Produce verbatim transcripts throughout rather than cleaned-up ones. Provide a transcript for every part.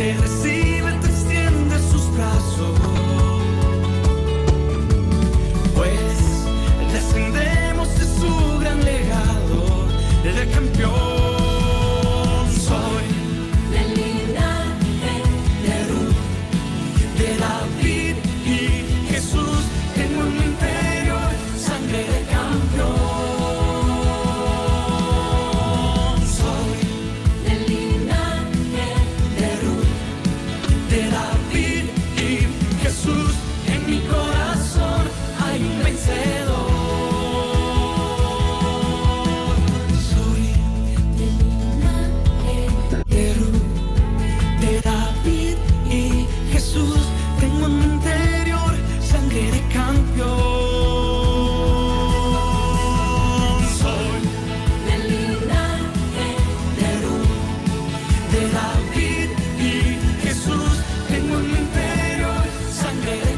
te recibe, te extiende sus brazos. Pues descendemos de su gran legado de campeón. Soy del linaje de Ruth, de David y Jesús. Tengo en mi interior sangre de campeón. Soy del linaje de Ruth, de David y Jesús. En mi corazón hay un vencedor. Soy del linaje de Ruth, de David y Jesús. Tengo en mi interior sangre de campeón. Soy del linaje de Ruth, de David y Jesús. Tengo en mi interior sangre de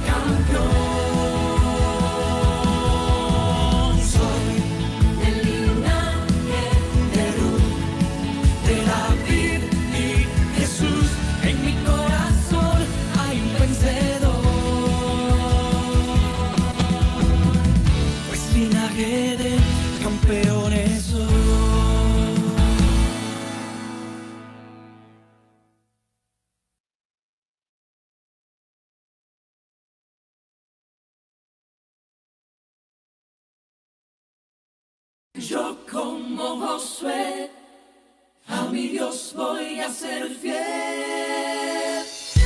campeón. Soy del linaje de Ruth, de David y Jesús. En mi corazón hay un vencedor. Pues linaje de campeones soy. Yo como Josué, a mi Dios voy a ser fiel.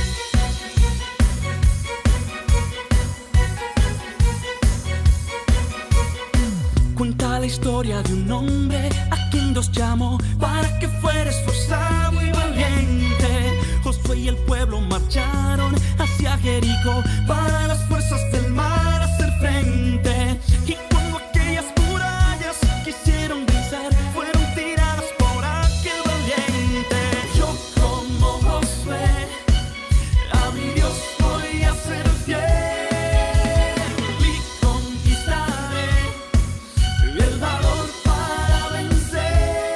Cuenta la historia de un hombre a quien Dios llamó para que fuera esforzado y valiente. Josué y el pueblo marcharon hacia Jericó para las fuerzas del mar hacer frente. Y cuando aquellas murallas quisieron vencer, fueron tiradas por aquel valiente. Yo como Josué, a mi Dios voy a ser fiel y conquistaré el valor para vencer.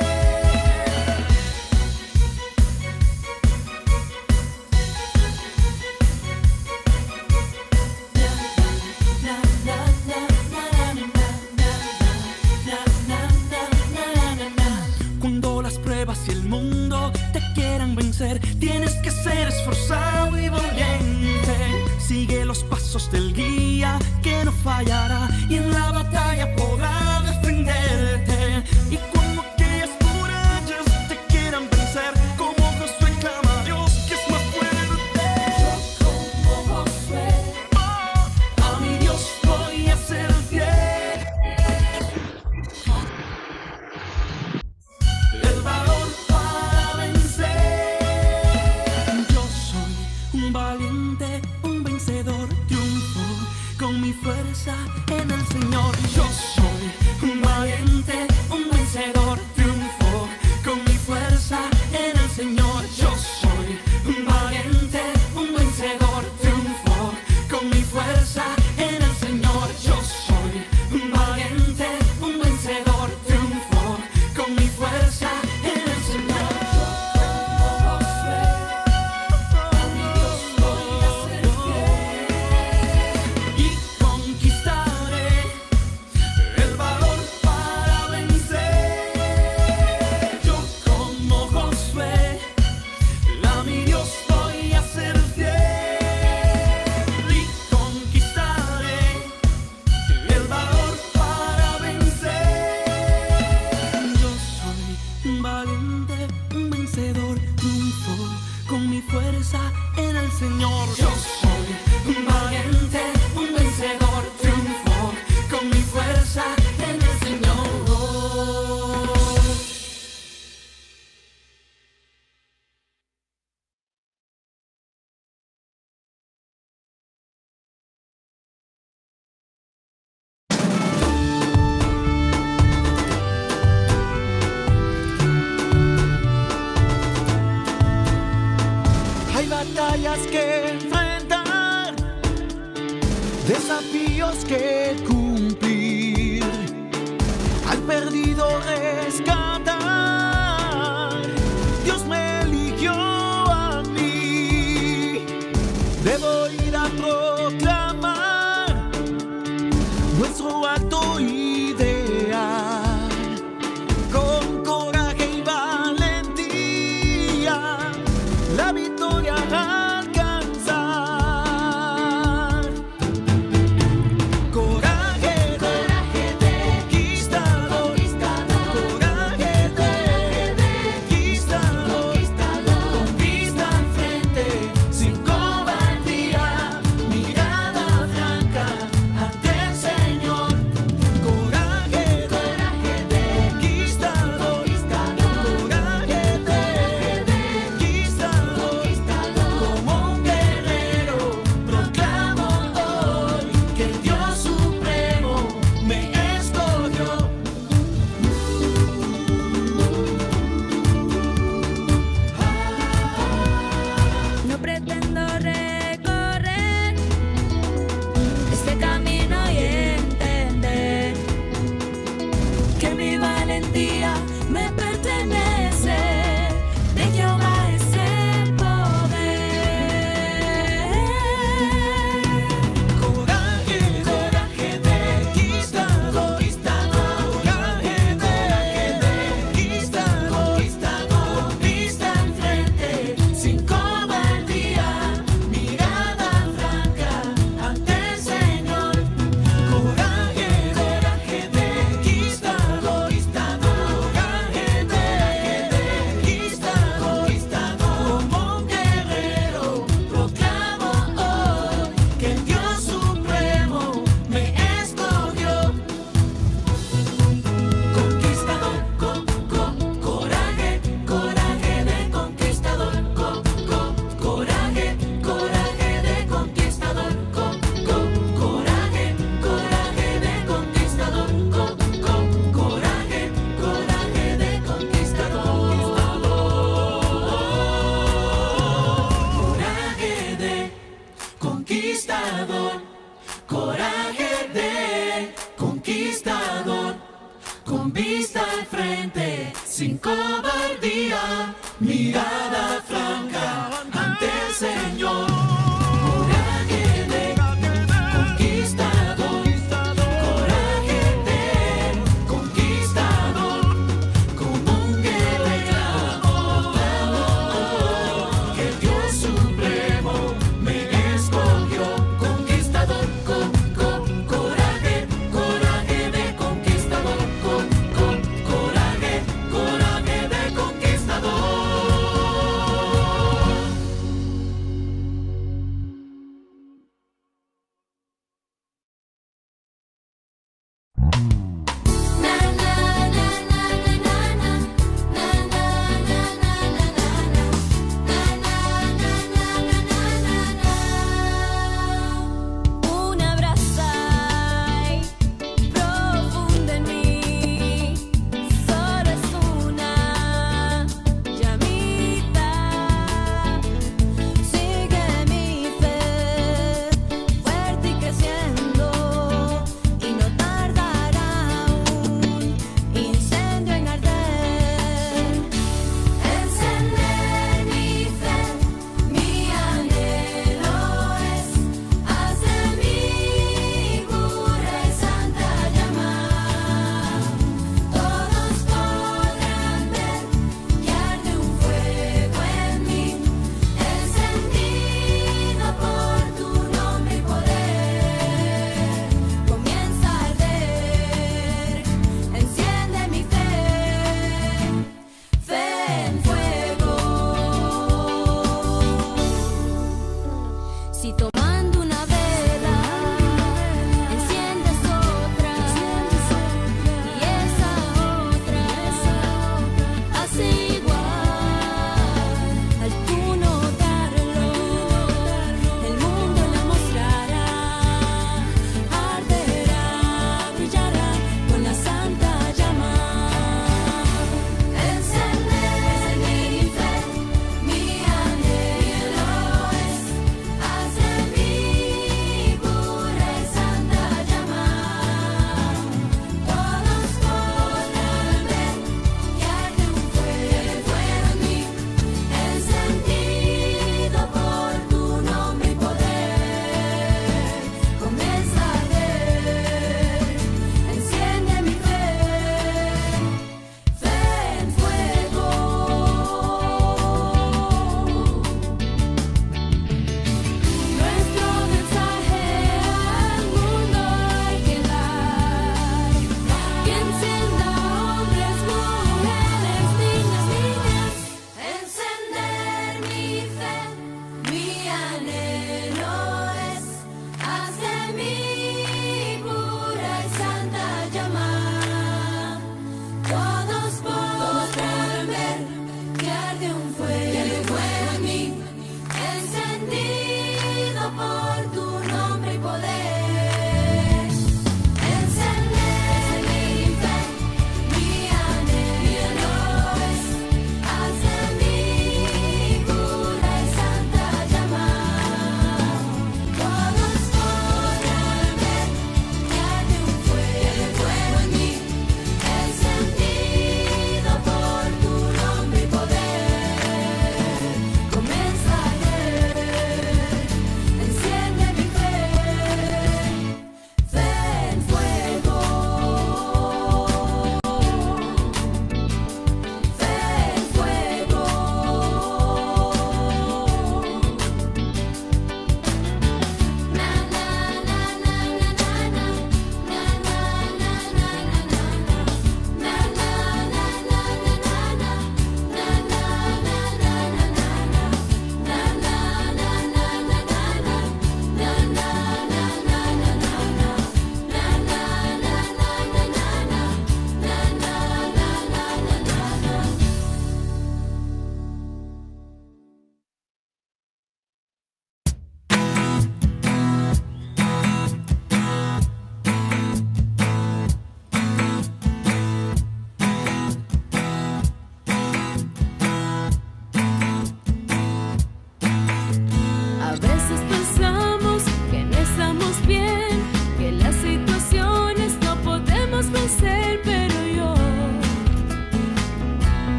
Na, na, na, na, na, na, na, na, na, na, na. Cuando las pruebas y el mundo te quieran vencer, tienes que ser esforzado y valiente. Sigue los pasos del guía que no fallará y en la batalla podrá defenderte. Y cuando aquellas murallas te quieran vencer, como Josué clama a Dios que es más fuerte. Yo como Josué, a mi Dios voy a ser fiel. El valor para vencer. Yo soy un valiente, un vencedor, triunfo con mi fuerza en el Señor. Yo soy un valiente, un vencedor, triunfo con mi fuerza en el Señor. Yo soy un valiente, un vencedor, triunfo con mi fuerza en el Señor. Yo soy un valiente, un vencedor, triunfo con mi fuerza en el Señor. Yo como Josué, a mi Dios voy a ser fiel y conquistaré el valor para vencer. Yo como Josué, a mi Dios voy a ser fiel y conquistaré el valor para vencer. Yo soy un valiente, un vencedor, triunfo con mi fuerza en el Señor. Yo soy un valiente, un vencedor, triunfo con mi fuerza en el Señor. Hay batallas que enfrentar, desafíos que cumplir, al perdido rescatar. Dios me eligió a mí. la victoria alcanzar. Coraje de conquistador, coraje de conquistador, conquista al frente sin cobardía, mirada franca ante el Señor. Coraje de conquistador, coraje de conquistador,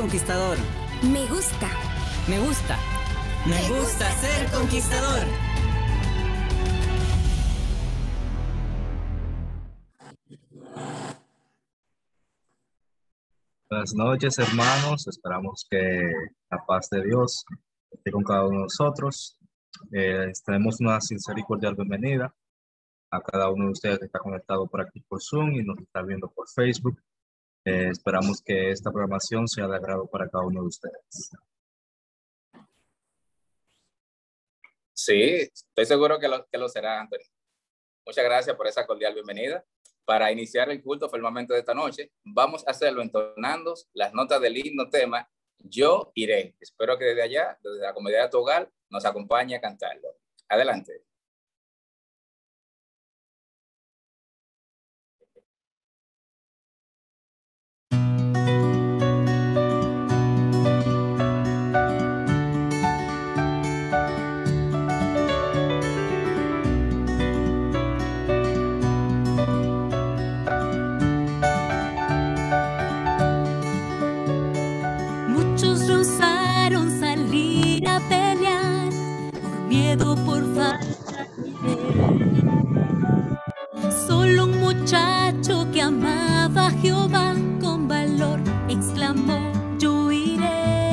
conquistador. Me gusta. Me gusta. Me gusta ser conquistador. Buenas noches, hermanos. Esperamos que la paz de Dios esté con cada uno de nosotros. Eh, les tenemos una sincera y cordial bienvenida a cada uno de ustedes que está conectado por aquí por Zoom y nos está viendo por Facebook. Eh, esperamos que esta programación sea de agrado para cada uno de ustedes. Sí, estoy seguro que lo, que lo será, Anthony. Muchas gracias por esa cordial bienvenida. Para iniciar el culto formalmente de esta noche, vamos a hacerlo entonando las notas del himno tema Yo Iré. Espero que desde allá, desde la comodidad de tu hogar, nos acompañe a cantarlo. Adelante. Muchos rozaron salir a pelear por miedo, por falta de fe. Solo un muchacho que amaba a Jehová con valor exclamó: yo iré.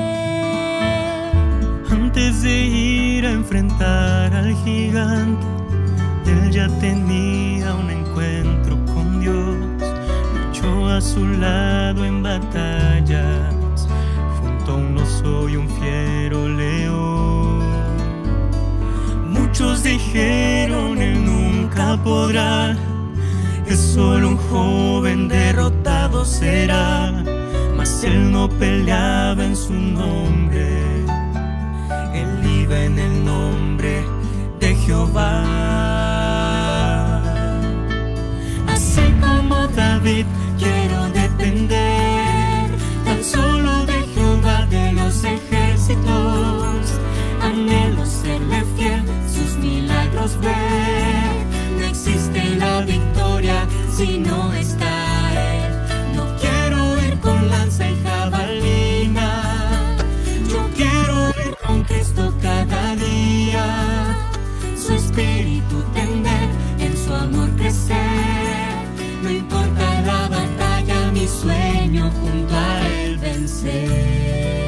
Antes de ir a enfrentar al gigante, él ya tenía un encuentro con Dios. Luchó a su lado en batallas, junto a un oso y un fiero león. Muchos dijeron él nunca podrá, es solo un joven derrotado será. Mas él no peleaba en su nombre, él iba en el nombre de Jehová. Así como David quiero depender tan solo de Jehová de los ejércitos. Anhelo serle fiel, sus milagros ver. No existe la victoria si no está él. No quiero ir con lanza y jabalina, yo quiero ir con Cristo cada día. Su espíritu tener, en su amor crecer. No importa la batalla, mi sueño junto a él vencer.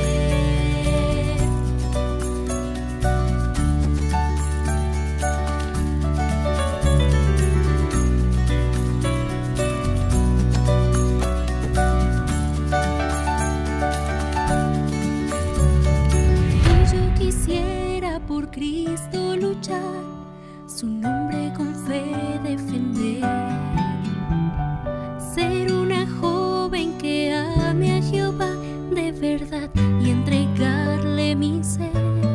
Y yo quisiera por Cristo luchar, su nombre con fe defender. Ser una joven que ame a Jehová de verdad y entregarle mi ser.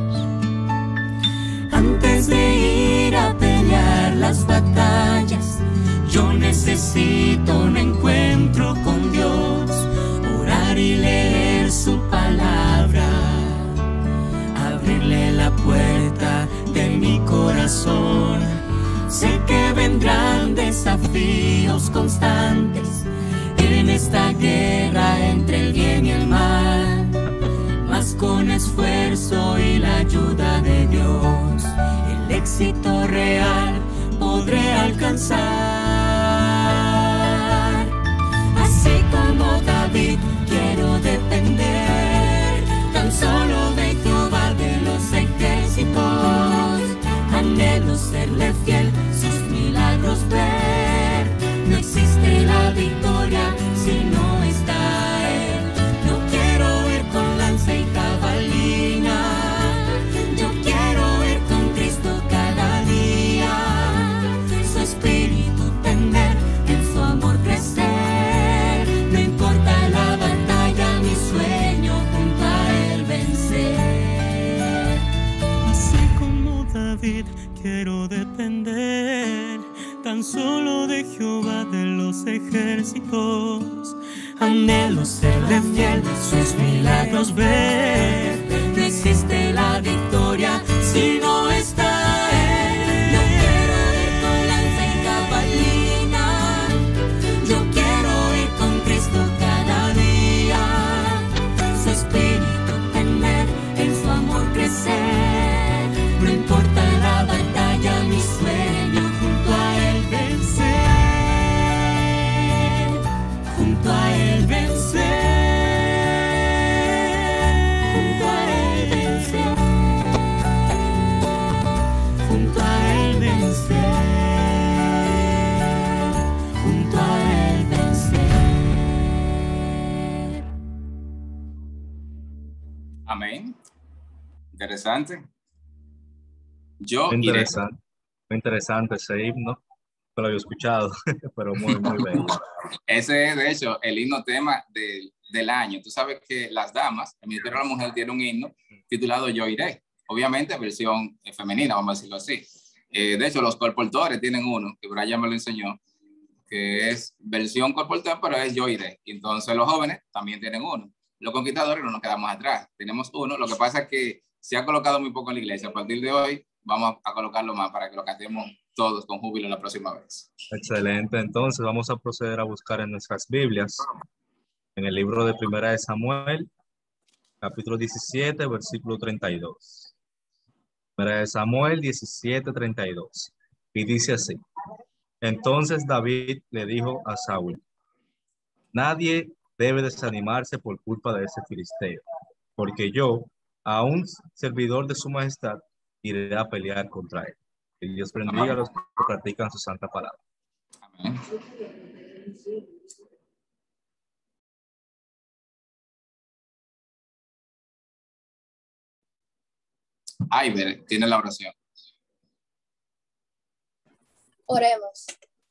Antes de ir a pelear las batallas, yo necesito un encuentro con Dios, orar y leer su palabra, abrirle la puerta de mi corazón. Sé que vendrán desafíos constantes en esta guerra entre el bien y el mal, mas con esfuerzo y la ayuda de Dios, el éxito real podré alcanzar. Así como David quiero depender tan solo de Jehová de los ejércitos. Anhelo serle fiel, sus milagros ver. No existe la victoria si no está él. No quiero ir con lanza y jabalina, yo quiero ir con Cristo cada día. Su espíritu tener, en su amor crecer. No importa la batalla, mi sueño junto a él vencer. Así como David quiero depender tan solo de Jehová de los ejércitos. Anhelo serle fiel, sus milagros ver. No existe la victoria si no está él. No quiero ir con lanza y jabalina, yo quiero ir con Cristo cada día. Su Amén. Interesante. Yo Muy iré. interesante, muy interesante ese himno. No lo había escuchado, pero muy, muy bello. Ese es, de hecho, el himno tema de, del año. Tú sabes que las damas, el Ministerio de la Mujer tiene un himno titulado Yo iré. Obviamente, versión femenina, vamos a decirlo así. Eh, de hecho, los colportores tienen uno, que Brian me lo enseñó, que es versión colportor, pero es Yo iré. Y entonces los jóvenes también tienen uno. Los conquistadores no nos quedamos atrás. Tenemos uno. Lo que pasa es que se ha colocado muy poco en la iglesia. A partir de hoy, vamos a colocarlo más para que lo cantemos todos con júbilo la próxima vez. Excelente. Entonces vamos a proceder a buscar en nuestras Biblias, en el libro de Primera de Samuel, capítulo diecisiete, versículo treinta y dos. Primera de Samuel diecisiete, treinta y dos. Y dice así: Entonces David le dijo a Saúl: Nadie debe desanimarse por culpa de ese filisteo, porque yo, a un servidor de su majestad, iré a pelear contra él. Que Dios bendiga Amén. A los que practican su santa palabra. Amén. Ayber tiene la oración. Oremos.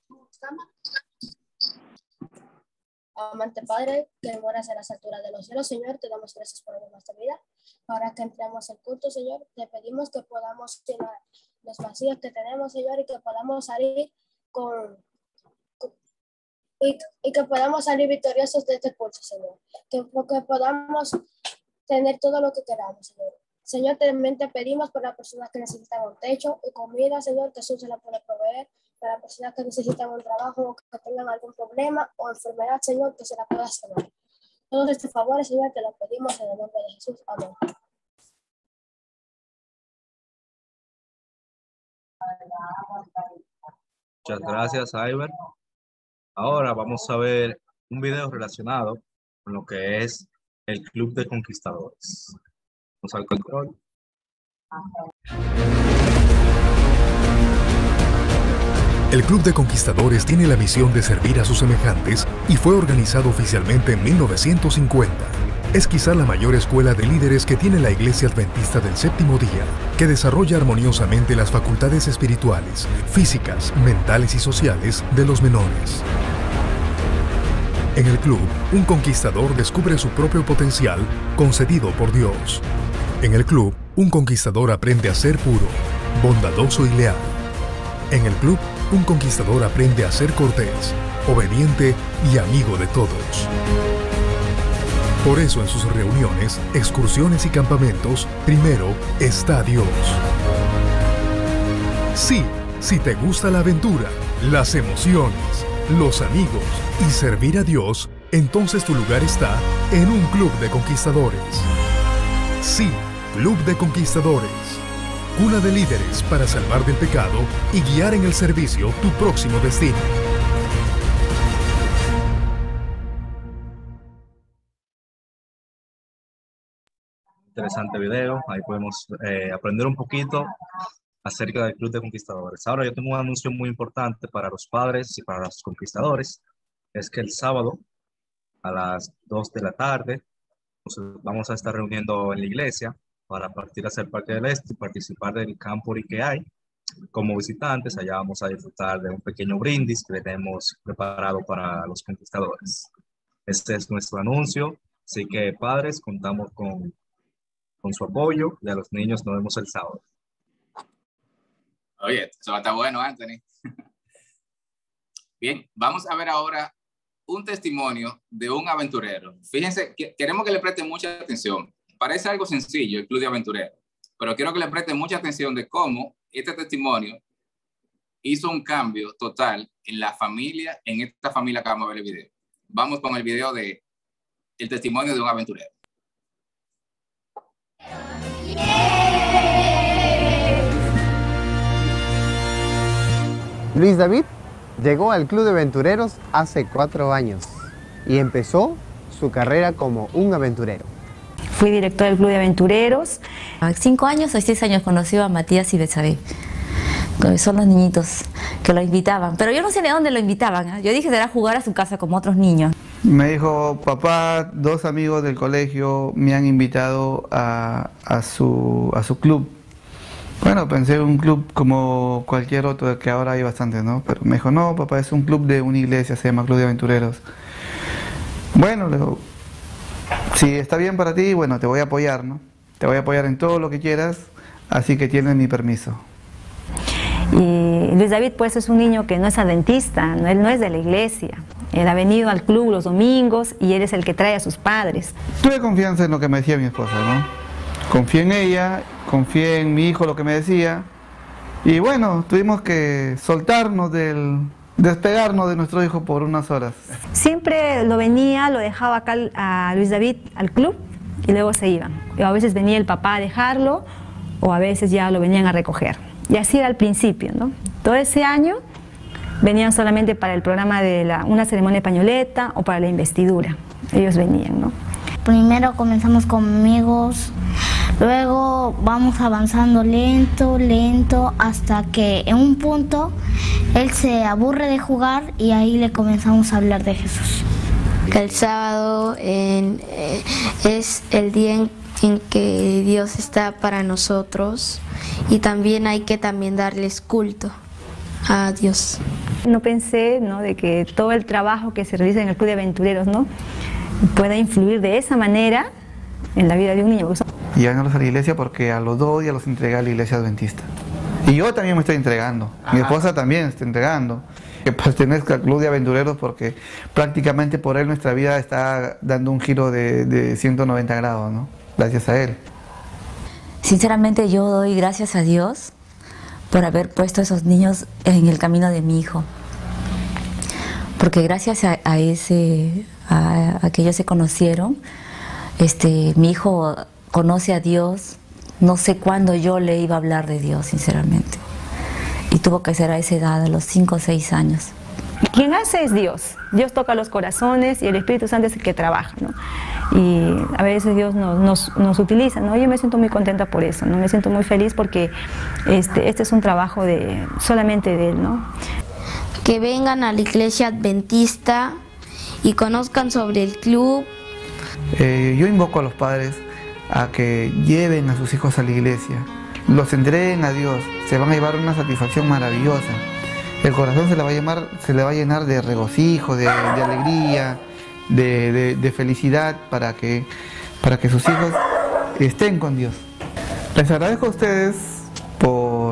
Amante Padre, que moras en las alturas de los cielos, Señor, te damos gracias por nuestra vida. Ahora que entramos al culto, Señor, te pedimos que podamos llenar los vacíos que tenemos, Señor, y que podamos salir con, con y, y que podamos salir victoriosos de este culto, Señor. Que, que podamos tener todo lo que queramos, Señor. Señor, también te pedimos por las personas que necesitan un techo y comida, Señor, que Jesús se la puede proveer. Para las personas que necesitan un trabajo, que tengan algún problema o enfermedad, Señor, que se la pueda sanar. Todos estos favores, Señor, te los pedimos en el nombre de Jesús. Amén. Muchas gracias, Ayber. Ahora vamos a ver un video relacionado con lo que es el Club de Conquistadores. Vamos al control. El Club de Conquistadores tiene la misión de servir a sus semejantes y fue organizado oficialmente en mil novecientos cincuenta. Es quizá la mayor escuela de líderes que tiene la Iglesia Adventista del Séptimo Día, que desarrolla armoniosamente las facultades espirituales, físicas, mentales y sociales de los menores. En el club, un conquistador descubre su propio potencial concedido por Dios. En el club, un conquistador aprende a ser puro, bondadoso y leal. En el club, un conquistador aprende a ser cortés, obediente y amigo de todos. Por eso en sus reuniones, excursiones y campamentos, primero está Dios. Sí, si te gusta la aventura, las emociones, los amigos y servir a Dios, entonces tu lugar está en un club de conquistadores. Sí, Club de Conquistadores. Cuna de líderes para salvar del pecado y guiar en el servicio tu próximo destino. Interesante video. Ahí podemos eh, aprender un poquito acerca del Club de Conquistadores. Ahora yo tengo un anuncio muy importante para los padres y para los conquistadores. Es que el sábado a las dos de la tarde nos vamos a estar reuniendo en la iglesia para partir hacia el Parque del Este y participar del Campori que hay. Como visitantes, allá vamos a disfrutar de un pequeño brindis que tenemos preparado para los conquistadores. Este es nuestro anuncio, así que padres, contamos con, con su apoyo y a los niños nos vemos el sábado. Oye, eso va a estar bueno, Anthony. Bien, vamos a ver ahora un testimonio de un aventurero. Fíjense, que queremos que le presten mucha atención. Parece algo sencillo el Club de Aventureros, pero quiero que le presten mucha atención de cómo este testimonio hizo un cambio total en la familia, en esta familia que vamos a ver el video. Vamos con el video de el testimonio de un aventurero. Luis David llegó al Club de Aventureros hace cuatro años y empezó su carrera como un aventurero. Fui director del Club de Aventureros. A cinco años o seis años conoció a Matías y Betsabé. Son los niñitos que lo invitaban. Pero yo no sé de dónde lo invitaban, ¿eh? Yo dije, será jugar a su casa como otros niños. Me dijo, papá, dos amigos del colegio me han invitado a, a, su, a su club. Bueno, pensé un club como cualquier otro, que ahora hay bastante, ¿no? Pero me dijo, no, papá, es un club de una iglesia, se llama Club de Aventureros. Bueno, le digo, si está bien para ti, bueno, te voy a apoyar, ¿no? Te voy a apoyar en todo lo que quieras, así que tienes mi permiso. Y Luis David pues es un niño que no es adventista, no, él no es de la iglesia. Él ha venido al club los domingos y él es el que trae a sus padres. Tuve confianza en lo que me decía mi esposa, ¿no? Confié en ella, confié en mi hijo lo que me decía. Y bueno, tuvimos que soltarnos del... despegarnos de nuestro hijo por unas horas. Siempre lo venía, lo dejaba acá a Luis David al club y luego se iban. Y a veces venía el papá a dejarlo o a veces ya lo venían a recoger. Y así era al principio, ¿no? Todo ese año venían solamente para el programa de la, una ceremonia de pañoleta o para la investidura. Ellos venían, ¿no? Primero comenzamos con amigos, luego vamos avanzando lento, lento, hasta que en un punto él se aburre de jugar y ahí le comenzamos a hablar de Jesús. El sábado en, eh, es el día en, en que Dios está para nosotros y también hay que también darles culto a Dios. No pensé, ¿no?, de que todo el trabajo que se realiza en el Club de Aventureros, ¿no?, pueda influir de esa manera en la vida de un niño. Y ya no los a la iglesia porque a los dos ya los entregué a la iglesia adventista. Y yo también me estoy entregando, Ajá. Mi esposa también está entregando, que pertenezca al Club de Aventureros porque prácticamente por él nuestra vida está dando un giro de, de ciento noventa grados, ¿no? Gracias a él. Sinceramente yo doy gracias a Dios por haber puesto a esos niños en el camino de mi hijo, porque gracias a, a ese, a, a que ellos se conocieron, este, mi hijo conoce a Dios. No sé cuándo yo le iba a hablar de Dios, sinceramente, y tuvo que ser a esa edad, a los cinco o seis años. Quien hace es Dios. Dios toca los corazones y el Espíritu Santo es el que trabaja, ¿no? Y a veces Dios nos, nos, nos utiliza, ¿no? Yo me siento muy contenta por eso, ¿no? Me siento muy feliz porque este, este es un trabajo de, solamente de Él, ¿no? Que vengan a la iglesia adventista y conozcan sobre el club. Eh, yo invoco a los padres a que lleven a sus hijos a la iglesia, los entreguen a Dios, se van a llevar una satisfacción maravillosa. El corazón se le va a, llamar, se le va a llenar de regocijo, de, de alegría, de, de, de felicidad para que, para que sus hijos estén con Dios. Les agradezco a ustedes por,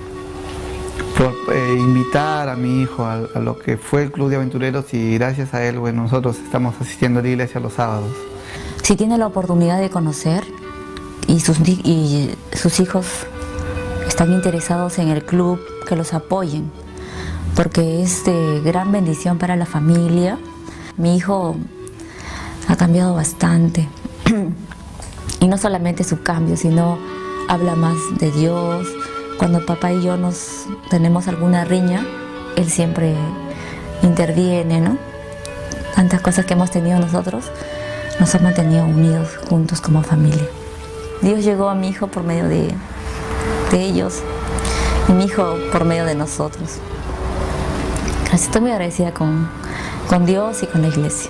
por eh, invitar a mi hijo a, a lo que fue el Club de Aventureros y gracias a él, bueno, nosotros estamos asistiendo a la iglesia los sábados. Si tiene la oportunidad de conocer y sus, y sus hijos están interesados en el club, que los apoyen, porque es de gran bendición para la familia. Mi hijo ha cambiado bastante y no solamente su cambio, sino habla más de Dios. Cuando papá y yo nos tenemos alguna riña, él siempre interviene, ¿no? Tantas cosas que hemos tenido nosotros nos han mantenido unidos juntos como familia. Dios llegó a mi hijo por medio de, de ellos y mi hijo por medio de nosotros. Así estoy muy agradecida con, con Dios y con la iglesia.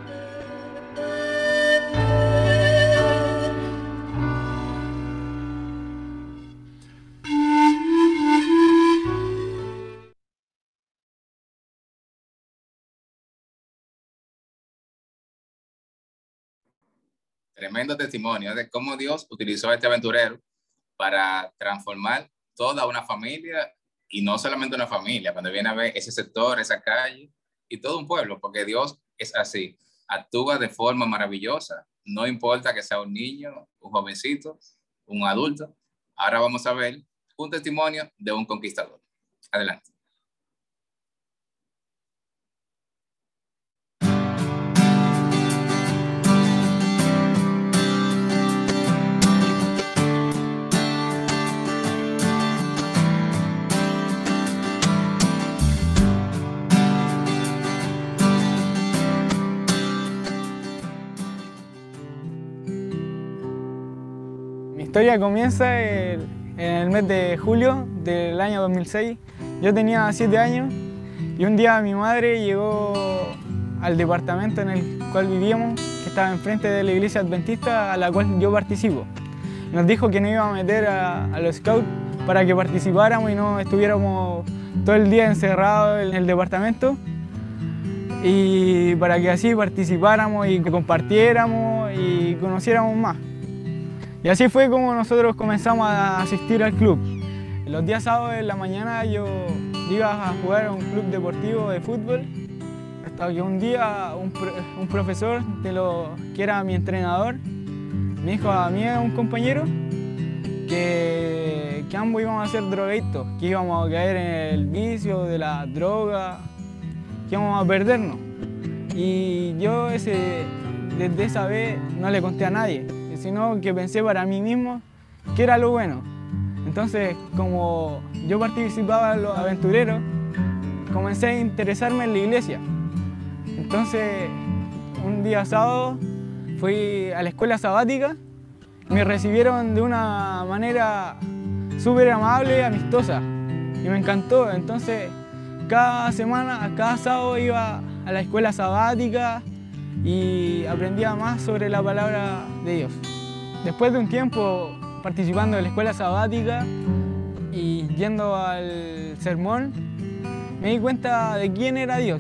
Tremendo testimonio de cómo Dios utilizó a este aventurero para transformar toda una familia y no solamente una familia, cuando viene a ver ese sector, esa calle y todo un pueblo, porque Dios es así, actúa de forma maravillosa, no importa que sea un niño, un jovencito, un adulto. Ahora vamos a ver un testimonio de un conquistador. Adelante. Mi historia comienza el, en el mes de julio del año dos mil seis. Yo tenía siete años y un día mi madre llegó al departamento en el cual vivíamos, que estaba enfrente de la iglesia adventista a la cual yo participo. Nos dijo que nos iba a meter a, a los scouts para que participáramos y no estuviéramos todo el día encerrados en el departamento, y para que así participáramos y compartiéramos y conociéramos más. Y así fue como nosotros comenzamos a asistir al club. Los días sábados en la mañana yo iba a jugar a un club deportivo de fútbol, hasta que un día un, un profesor de lo que era mi entrenador me dijo a mí y a un compañero que, que ambos íbamos a ser drogadictos, que íbamos a caer en el vicio de la droga, que íbamos a perdernos. Y yo ese, desde esa vez no le conté a nadie, sino que pensé para mí mismo que era lo bueno. Entonces, como yo participaba en los aventureros, comencé a interesarme en la iglesia. Entonces, un día sábado fui a la escuela sabática, me recibieron de una manera súper amable y amistosa, y me encantó. Entonces, cada semana, cada sábado iba a la escuela sabática y aprendía más sobre la palabra de Dios. Después de un tiempo participando en la escuela sabática y yendo al sermón, me di cuenta de quién era Dios,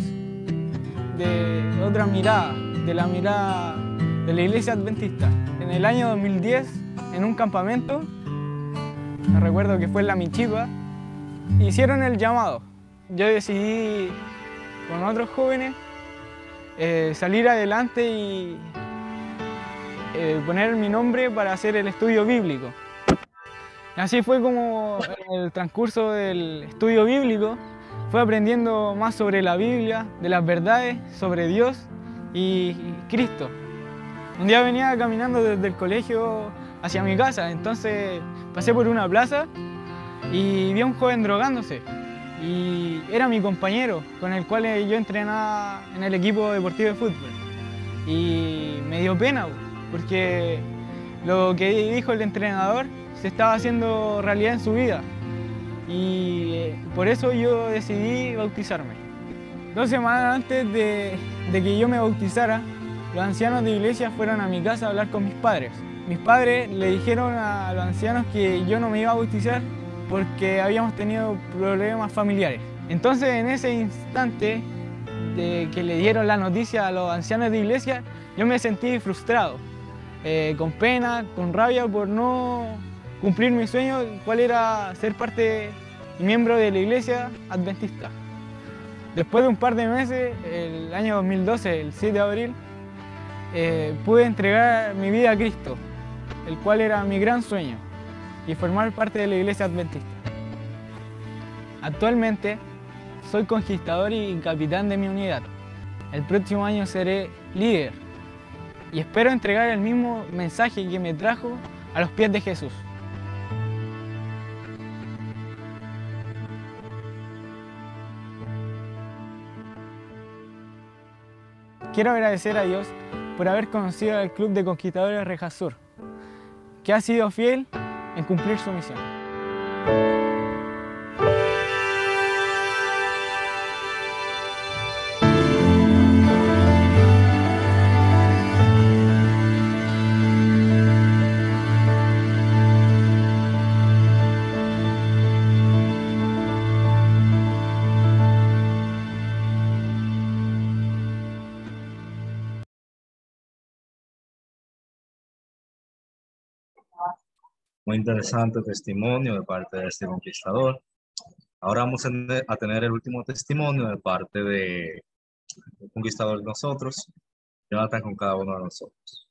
de otra mirada, de la mirada de la iglesia adventista. En el año dos mil diez, en un campamento, me recuerdo que fue en La Michipa, hicieron el llamado. Yo decidí, con otros jóvenes, eh, salir adelante y eh, poner mi nombre para hacer el estudio bíblico. Y así fue como en el transcurso del estudio bíblico fue aprendiendo más sobre la Biblia, de las verdades, sobre Dios y Cristo. Un día venía caminando desde el colegio hacia mi casa, entonces pasé por una plaza y vi a un joven drogándose. Y era mi compañero, con el cual yo entrenaba en el equipo deportivo de fútbol. Y me dio pena, porque lo que dijo el entrenador se estaba haciendo realidad en su vida. Y por eso yo decidí bautizarme. Dos semanas antes de, de que yo me bautizara, los ancianos de iglesia fueron a mi casa a hablar con mis padres. Mis padres le dijeron a los ancianos que yo no me iba a bautizar porque habíamos tenido problemas familiares. Entonces, en ese instante de que le dieron la noticia a los ancianos de iglesia, yo me sentí frustrado, eh, con pena, con rabia por no cumplir mi sueño, cuál era ser parte y miembro de la iglesia adventista. Después de un par de meses, el año dos mil doce, el siete de abril, eh, pude entregar mi vida a Cristo, el cual era mi gran sueño, y formar parte de la iglesia adventista. Actualmente soy conquistador y capitán de mi unidad. El próximo año seré líder y espero entregar el mismo mensaje que me trajo a los pies de Jesús. Quiero agradecer a Dios por haber conocido al Club de Conquistadores Reja Sur, que ha sido fiel en cumplir su misión. Muy interesante testimonio de parte de este conquistador. Ahora vamos a tener el último testimonio de parte de un conquistador de nosotros, Jonathan, con cada uno de nosotros.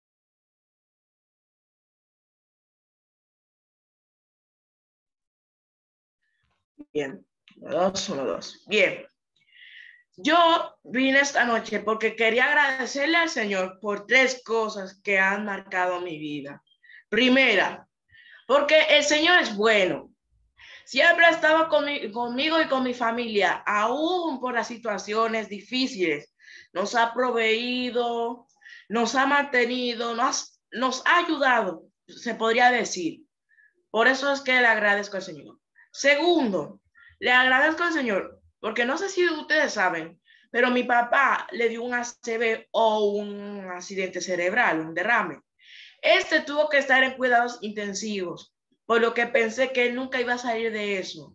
Bien, dos, uno, dos. Bien. Yo vine esta noche porque quería agradecerle al Señor por tres cosas que han marcado mi vida. Primera, porque el Señor es bueno. Siempre ha estado conmi- conmigo y con mi familia, aún por las situaciones difíciles. Nos ha proveído, nos ha mantenido, nos, nos ha ayudado, se podría decir. Por eso es que le agradezco al Señor. Segundo, le agradezco al Señor, porque no sé si ustedes saben, pero mi papá le dio un A C V o un accidente cerebral, un derrame. Este tuvo que estar en cuidados intensivos, por lo que pensé que él nunca iba a salir de eso.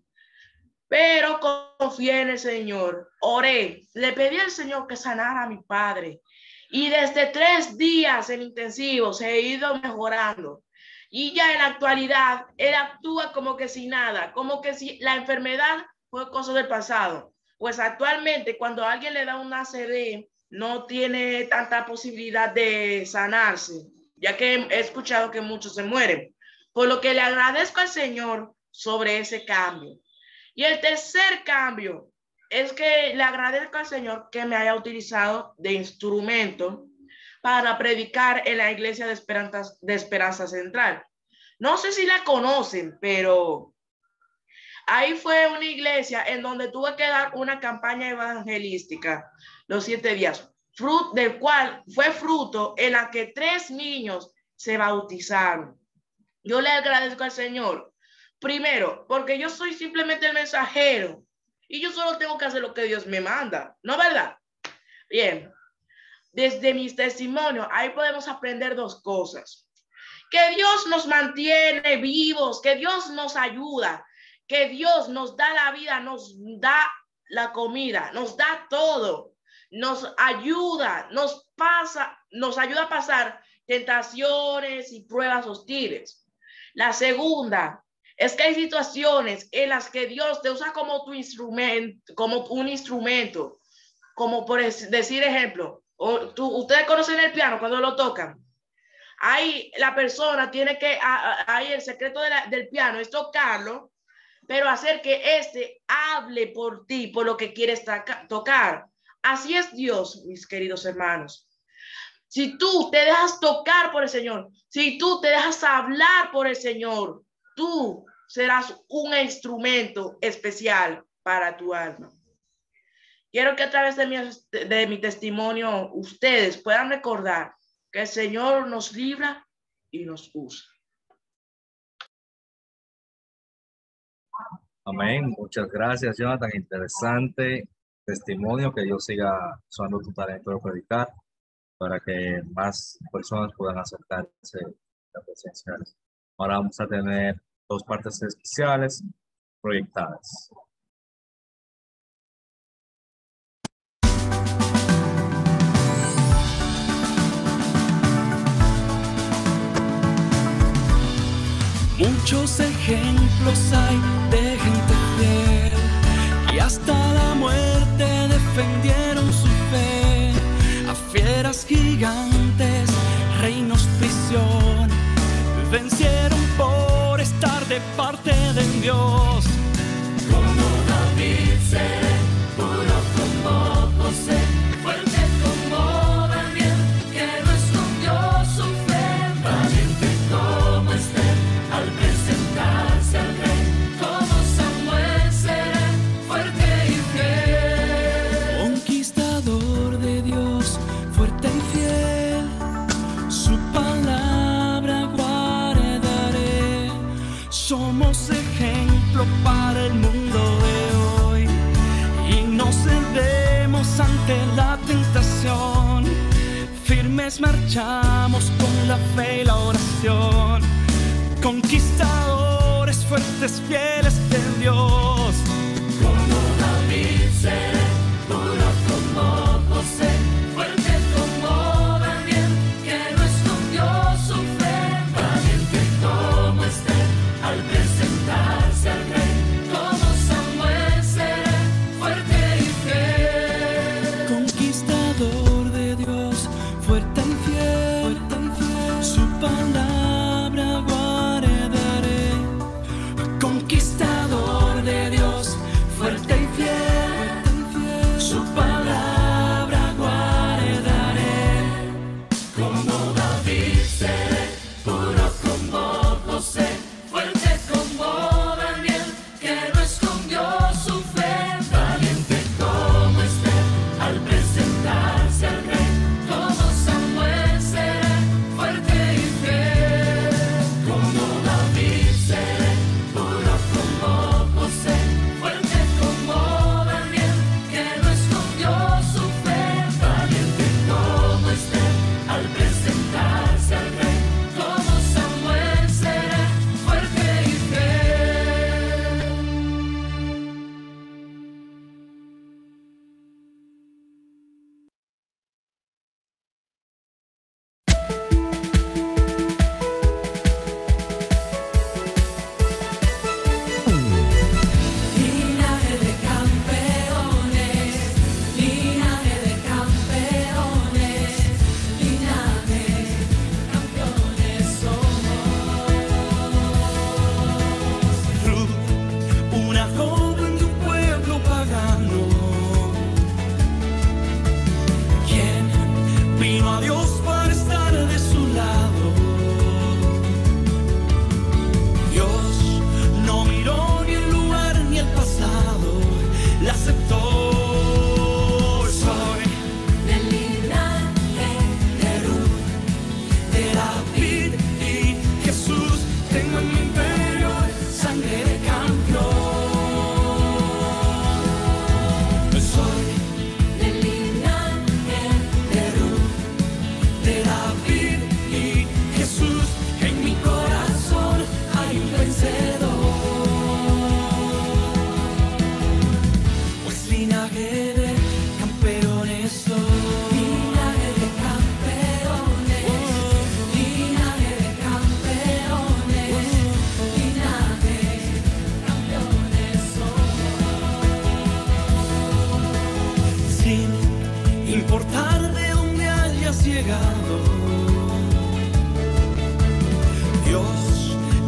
Pero confié en el Señor, oré, le pedí al Señor que sanara a mi padre. Y desde tres días en intensivo se ha ido mejorando. Y ya en la actualidad, él actúa como que sin nada, como que si la enfermedad fue cosa del pasado. Pues actualmente cuando a alguien le da un A C V, no tiene tanta posibilidad de sanarse, ya que he escuchado que muchos se mueren. Por lo que le agradezco al Señor sobre ese cambio. Y el tercer cambio es que le agradezco al Señor que me haya utilizado de instrumento para predicar en la iglesia de Esperanza, de Esperanza Central. No sé si la conocen, pero ahí fue una iglesia en donde tuve que dar una campaña evangelística los siete días, fruto, del cual fue fruto en la que tres niños se bautizaron. Yo le agradezco al Señor, primero, porque yo soy simplemente el mensajero y yo solo tengo que hacer lo que Dios me manda, ¿no verdad? Bien, desde mis testimonios, ahí podemos aprender dos cosas. Que Dios nos mantiene vivos, que Dios nos ayuda, que Dios nos da la vida, nos da la comida, nos da todo, nos ayuda, nos pasa, nos ayuda a pasar tentaciones y pruebas hostiles. La segunda es que hay situaciones en las que Dios te usa como tu instrumento, como un instrumento, como por decir ejemplo, o tú, ustedes conocen el piano cuando lo tocan. Ahí la persona tiene que, ahí el secreto de la, del piano es tocarlo, pero hacer que éste hable por ti, por lo que quieres tocar. Así es Dios, mis queridos hermanos. Si tú te dejas tocar por el Señor, si tú te dejas hablar por el Señor, tú serás un instrumento especial para tu alma. Quiero que a través de mi, de mi testimonio ustedes puedan recordar que el Señor nos libra y nos usa. Amén. Muchas gracias, Jonathan. Interesante testimonio. Que Dios siga usando tu talento de predicar para que más personas puedan acercarse a la presencia de Dios. Ahora vamos a tener dos partes especiales proyectadas. Muchos ejemplos hay de gente fiel que hasta la muerte defendieron su fe. A fieras gigantes, reinos, prisión, vencieron por estar de parte de Dios. Como David seré, puro como José, fuerte como Daniel, que no escondió su fe, valiente como Esther, al presentarse al rey, como Samuel seré, fuerte y fiel. Conquistador de Dios, fuerte y fiel, su palabra guardaré. Somos ejemplo para el mundo de hoy y no cedemos ante la tentación. Firmes marchamos con la fe y la oración. Conquistadores fuertes, fieles de Dios. Como David seré, puro como José, fuerte como Daniel, que no escondió su fe, valiente como Esther, al presentarse al rey, como Samuel seré, fuerte y fiel. Conquistador de Dios, fuerte y fiel, fuerte y fiel, su palabra guardaré. Conquistador de Dios,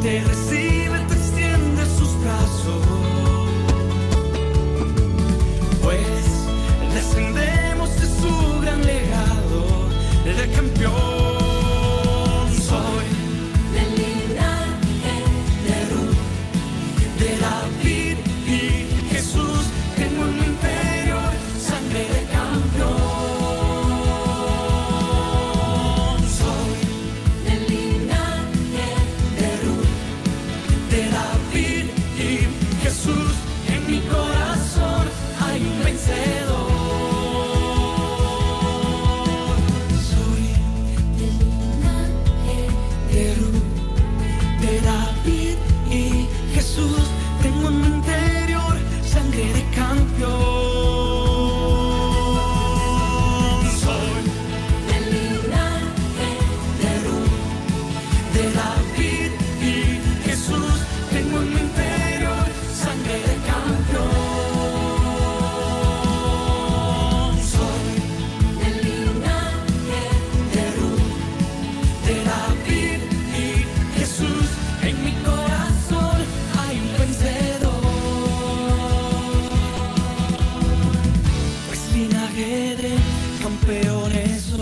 te recibe, te extiende sus brazos, pues descendemos de su gran legado de campeón. Soy del linaje de Ruth, de David y Jesús, tengo en mi interior sangre de campeón. Soy del linaje de Ruth, de David y Jesús, en mi corazón hay un vencedor. Soy del linaje de Ruth, de David y Jesús, tengo en mi interior sangre de campeón. Soy del linaje de Ruth, de David y Jesús, tengo en mi interior sangre de campeón. Soy del linaje de Ruth, de David y Jesús, en mi corazón hay un vencedor. Pues linaje de campeones soy.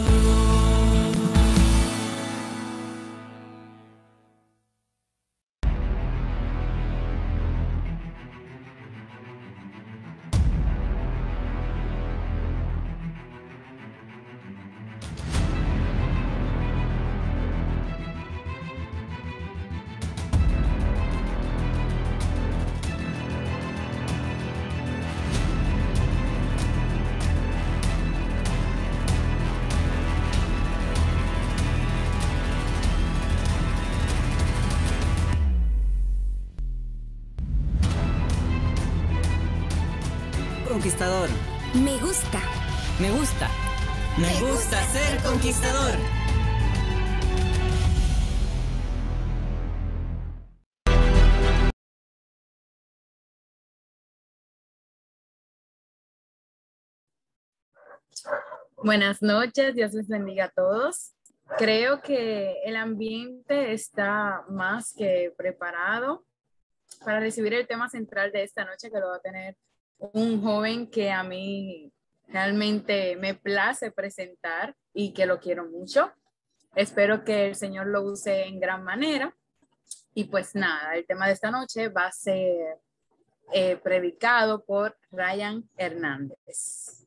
Conquistador. Me gusta. Me gusta. Me, Me gusta, gusta ser conquistador. Buenas noches, Dios les bendiga a todos. Creo que el ambiente está más que preparado para recibir el tema central de esta noche, que lo va a tener un joven que a mí realmente me place presentar y que lo quiero mucho. Espero que el Señor lo use en gran manera. Y pues nada, el tema de esta noche va a ser eh, predicado por Ryan Hernández.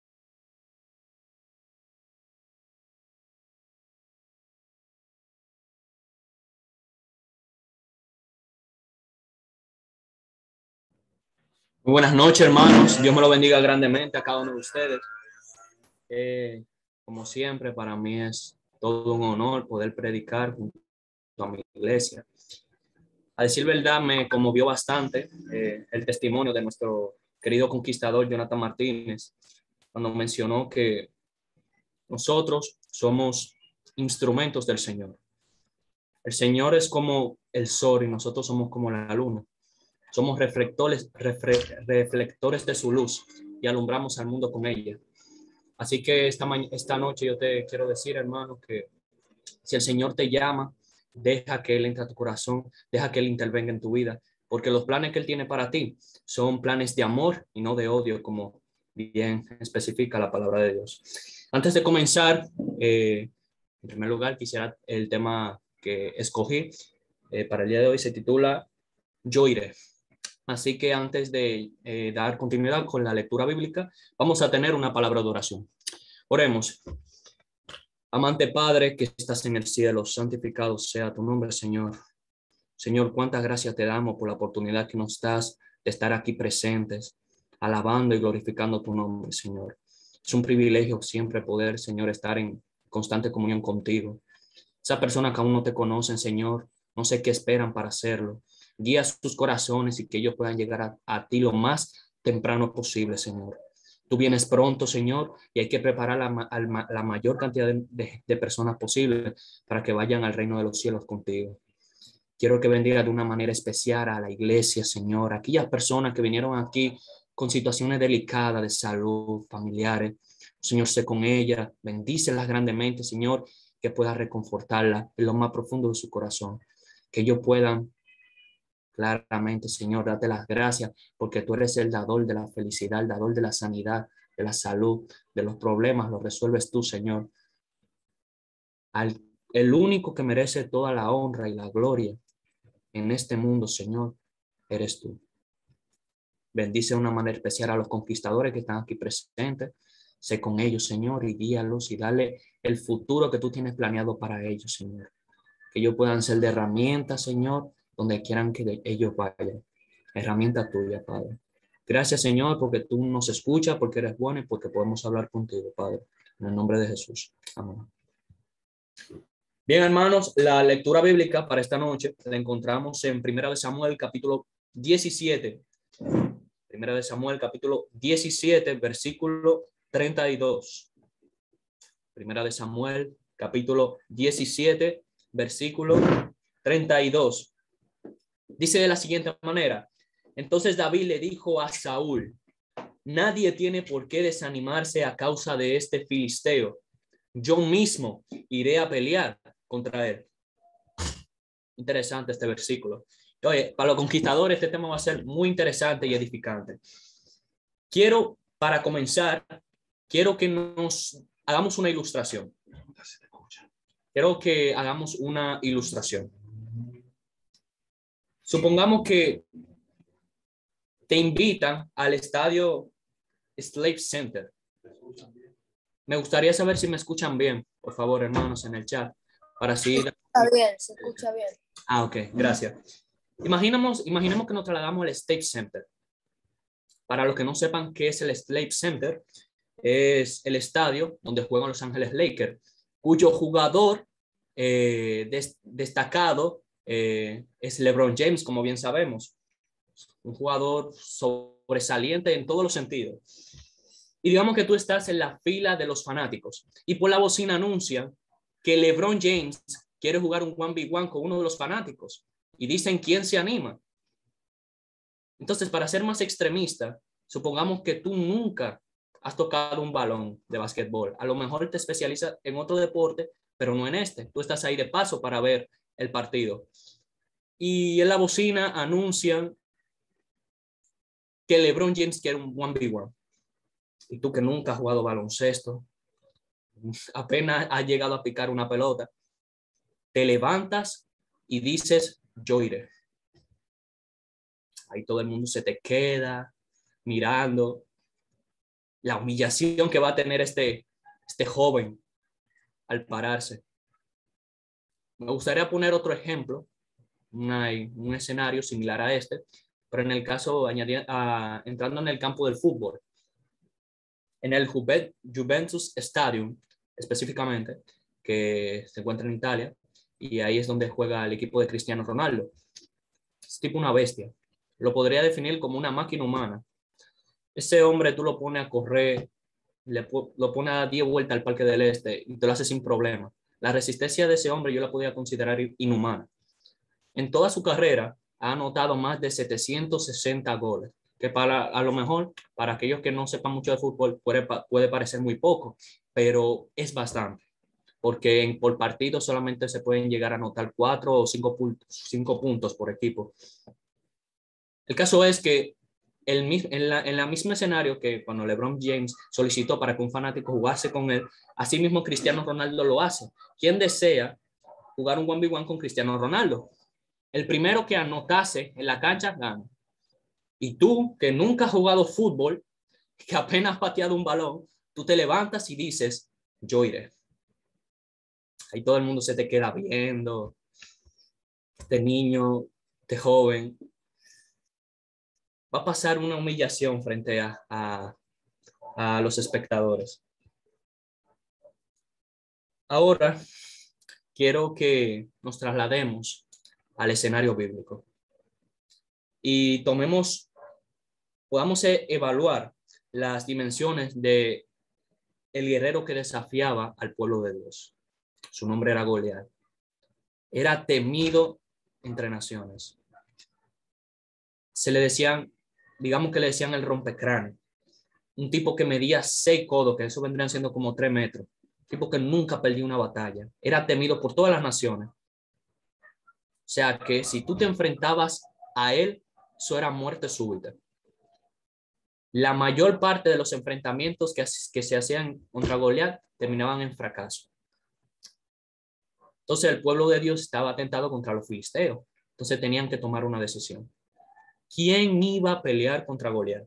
Muy buenas noches, hermanos. Dios me lo bendiga grandemente a cada uno de ustedes. Eh, como siempre, para mí es todo un honor poder predicar junto a mi iglesia. A decir verdad, me conmovió bastante eh, el testimonio de nuestro querido conquistador Jonathan Martínez, cuando mencionó que nosotros somos instrumentos del Señor. El Señor es como el sol y nosotros somos como la luna. Somos reflectores, refre, reflectores de su luz y alumbramos al mundo con ella. Así que esta, esta noche yo te quiero decir, hermano, que si el Señor te llama, deja que Él entre a tu corazón, deja que Él intervenga en tu vida, porque los planes que Él tiene para ti son planes de amor y no de odio, como bien especifica la palabra de Dios. Antes de comenzar, eh, en primer lugar, quisiera el tema que escogí eh, para el día de hoy se titula Yo iré. Así que antes de eh, dar continuidad con la lectura bíblica, vamos a tener una palabra de oración. Oremos. Amante Padre que estás en el cielo, santificado sea tu nombre, Señor. Señor, cuántas gracias te damos por la oportunidad que nos das de estar aquí presentes, alabando y glorificando tu nombre, Señor. Es un privilegio siempre poder, Señor, estar en constante comunión contigo. Esas personas que aún no te conocen, Señor, no sé qué esperan para hacerlo. Guía sus corazones y que ellos puedan llegar a, a ti lo más temprano posible, Señor. Tú vienes pronto, Señor, y hay que preparar la, la, la mayor cantidad de, de, de personas posible para que vayan al reino de los cielos contigo. Quiero que bendiga de una manera especial a la iglesia, Señor, aquellas personas que vinieron aquí con situaciones delicadas de salud, familiares. Señor, sé con ellas, bendícelas grandemente, Señor, que pueda reconfortarlas en lo más profundo de su corazón. que ellos puedan claramente, Señor, darte las gracias porque tú eres el dador de la felicidad, el dador de la sanidad, de la salud, de los problemas, los resuelves tú, Señor. Al, el único que merece toda la honra y la gloria en este mundo, Señor, eres tú. Bendice de una manera especial a los conquistadores que están aquí presentes. Sé con ellos, Señor, y guíalos y dale el futuro que tú tienes planeado para ellos, Señor. Que ellos puedan ser de herramientas, Señor, donde quieran que ellos vayan. Herramienta tuya, Padre. Gracias, Señor, porque tú nos escuchas, porque eres bueno y porque podemos hablar contigo, Padre. En el nombre de Jesús. Amén. Bien, hermanos, la lectura bíblica para esta noche la encontramos en Primera de Samuel, capítulo diecisiete. Primera de Samuel, capítulo diecisiete, versículo treinta y dos. Primera de Samuel, capítulo diecisiete, versículo treinta y dos. Dice de la siguiente manera: entonces David le dijo a Saúl: nadie tiene por qué desanimarse a causa de este filisteo. Yo mismo iré a pelear contra él. Interesante este versículo. Oye, para los conquistadores este tema va a ser muy interesante y edificante. Quiero, para comenzar, quiero que nos hagamos una ilustración. Quiero que hagamos una ilustración. Supongamos que te invitan al estadio Slave Center. Me gustaría saber si me escuchan bien, por favor, hermanos, en el chat. Para así... Se escucha bien, se escucha bien. Ah, ok, gracias. Imaginemos, imaginemos que nos trasladamos al State Center. Para los que no sepan qué es el Slave Center, es el estadio donde juegan Los Ángeles Lakers, cuyo jugador eh, des, destacado eh, es LeBron James, como bien sabemos. Un jugador sobresaliente en todos los sentidos. Y digamos que tú estás en la fila de los fanáticos y por la bocina anuncian que LeBron James quiere jugar un uno ve uno con uno de los fanáticos y dicen quién se anima. Entonces, para ser más extremista, supongamos que tú nunca has tocado un balón de básquetbol. A lo mejor te especializas en otro deporte, pero no en este. Tú estás ahí de paso para ver el partido. Y en la bocina anuncian que LeBron James quiere un uno ve uno. Y tú que nunca has jugado baloncesto, apenas has llegado a picar una pelota, te levantas y dices, yo iré. Ahí todo el mundo se te queda mirando la humillación que va a tener este, este joven al pararse. Me gustaría poner otro ejemplo, una, un escenario similar a este, pero en el caso, añadir, uh, entrando en el campo del fútbol. En el Juventus Stadium, específicamente, que se encuentra en Italia, y ahí es donde juega el equipo de Cristiano Ronaldo. Es tipo una bestia. Lo podría definir como una máquina humana. Ese hombre tú lo pones a correr, le, lo pones a dar diez vueltas al Parque del Este y te lo hace sin problema. La resistencia de ese hombre yo la podría considerar inhumana. En toda su carrera ha anotado más de setecientos sesenta goles, que para, a lo mejor, para aquellos que no sepan mucho de fútbol, puede, puede parecer muy poco, pero es bastante, porque en, por partido solamente se pueden llegar a anotar cuatro o cinco puntos, cinco puntos por equipo. El caso es que el, en, la, en la misma escenario que cuando LeBron James solicitó para que un fanático jugase con él, así mismo Cristiano Ronaldo lo hace. ¿Quién desea jugar un uno ve uno con Cristiano Ronaldo? El primero que anotase en la cancha gana. Y tú, que nunca has jugado fútbol, que apenas has pateado un balón, tú te levantas y dices, yo iré. Ahí todo el mundo se te queda viendo. Este niño, este joven, va a pasar una humillación frente a, a, a los espectadores. Ahora, quiero que nos traslademos al escenario bíblico y tomemos, podamos evaluar las dimensiones de el guerrero que desafiaba al pueblo de Dios. Su nombre era Goliat. Era temido entre naciones. Se le decían, digamos que le decían el rompecráneo. Un tipo que medía seis codos, que eso vendrían siendo como tres metros. Un tipo que nunca perdió una batalla. Era temido por todas las naciones. sea que si tú te enfrentabas a él, eso era muerte súbita. La mayor parte de los enfrentamientos que, que se hacían contra Goliat terminaban en fracaso. Entonces el pueblo de Dios estaba atentado contra los filisteos. Entonces tenían que tomar una decisión. ¿Quién iba a pelear contra Goliat?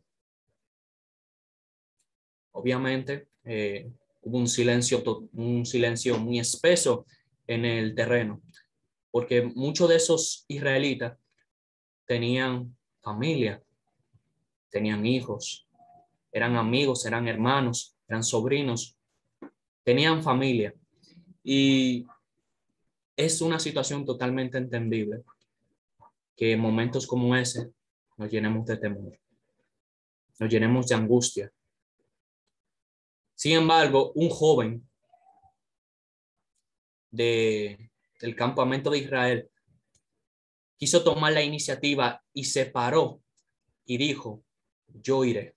Obviamente eh, hubo un silencio, un silencio muy espeso en el terreno, porque muchos de esos israelitas tenían familia, tenían hijos, eran amigos, eran hermanos, eran sobrinos, tenían familia. Y es una situación totalmente entendible que en momentos como ese nos llenemos de temor, nos llenemos de angustia. Sin embargo, un joven de, del campamento de Israel quiso tomar la iniciativa y se paró y dijo, yo iré.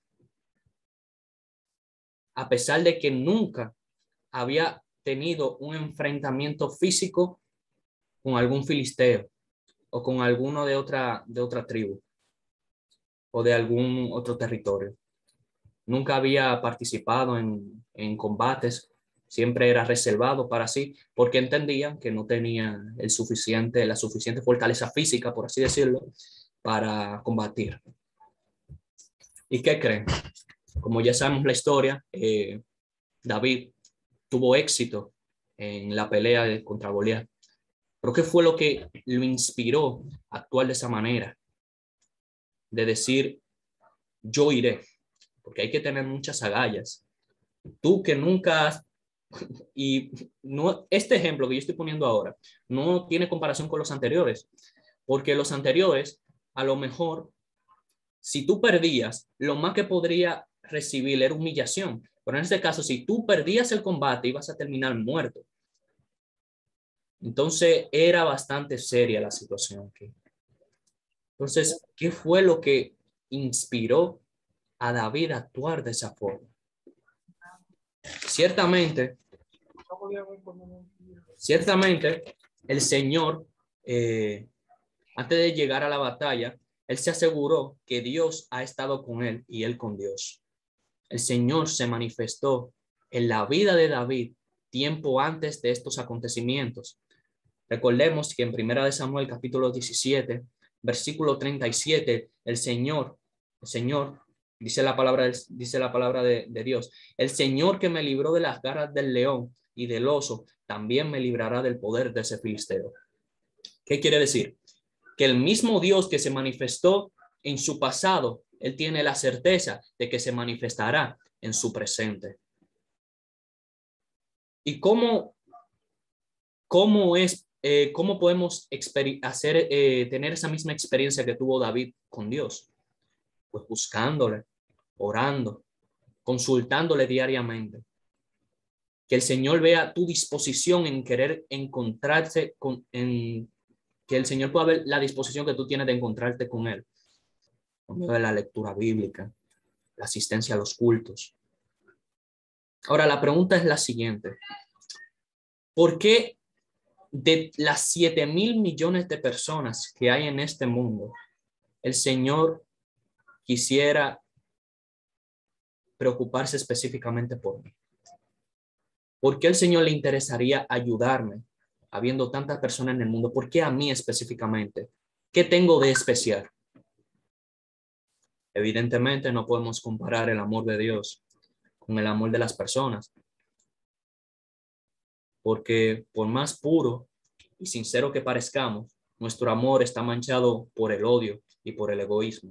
A pesar de que nunca había tenido un enfrentamiento físico con algún filisteo o con alguno de otra, de otra tribu o de algún otro territorio. Nunca había participado en, en combates, siempre era reservado para sí, porque entendían que no tenía el suficiente, la suficiente fortaleza física, por así decirlo, para combatir. ¿Y qué creen? Como ya sabemos la historia, eh, David tuvo éxito en la pelea de, contra Goliat. ¿Pero qué fue lo que lo inspiró a actuar de esa manera? De decir, yo iré. Porque hay que tener muchas agallas. Tú que nunca has, y no, este ejemplo que yo estoy poniendo ahora no tiene comparación con los anteriores, porque los anteriores, a lo mejor, si tú perdías, lo más que podría recibir era humillación. Pero en este caso, si tú perdías el combate, ibas a terminar muerto. Entonces, era bastante seria la situación aquí. Entonces, ¿qué fue lo que inspiró a David a actuar de esa forma? Ciertamente, ciertamente, el Señor, eh, antes de llegar a la batalla, él se aseguró que Dios ha estado con él y él con Dios. El Señor se manifestó en la vida de David tiempo antes de estos acontecimientos. Recordemos que en Primera de Samuel, capítulo diecisiete, versículo treinta y siete, el Señor, el Señor, dice la palabra, dice la palabra de, de Dios, el Señor que me libró de las garras del león y del oso, también me librará del poder de ese filisteo. ¿Qué quiere decir? Que el mismo Dios que se manifestó en su pasado, él tiene la certeza de que se manifestará en su presente. ¿Y cómo, cómo es, eh, cómo podemos hacer, eh, tener esa misma experiencia que tuvo David con Dios? Pues buscándole, orando, consultándole diariamente. Que el Señor vea tu disposición en querer encontrarse con, en, que el Señor pueda ver la disposición que tú tienes de encontrarte con Él. Por medio de la lectura bíblica, la asistencia a los cultos. Ahora, la pregunta es la siguiente. ¿Por qué de las siete mil millones de personas que hay en este mundo, el Señor quisiera preocuparse específicamente por mí? ¿Por qué el Señor le interesaría ayudarme, habiendo tantas personas en el mundo? ¿Por qué a mí específicamente? ¿Qué tengo de especial? Evidentemente no podemos comparar el amor de Dios con el amor de las personas, porque por más puro y sincero que parezcamos, nuestro amor está manchado por el odio y por el egoísmo.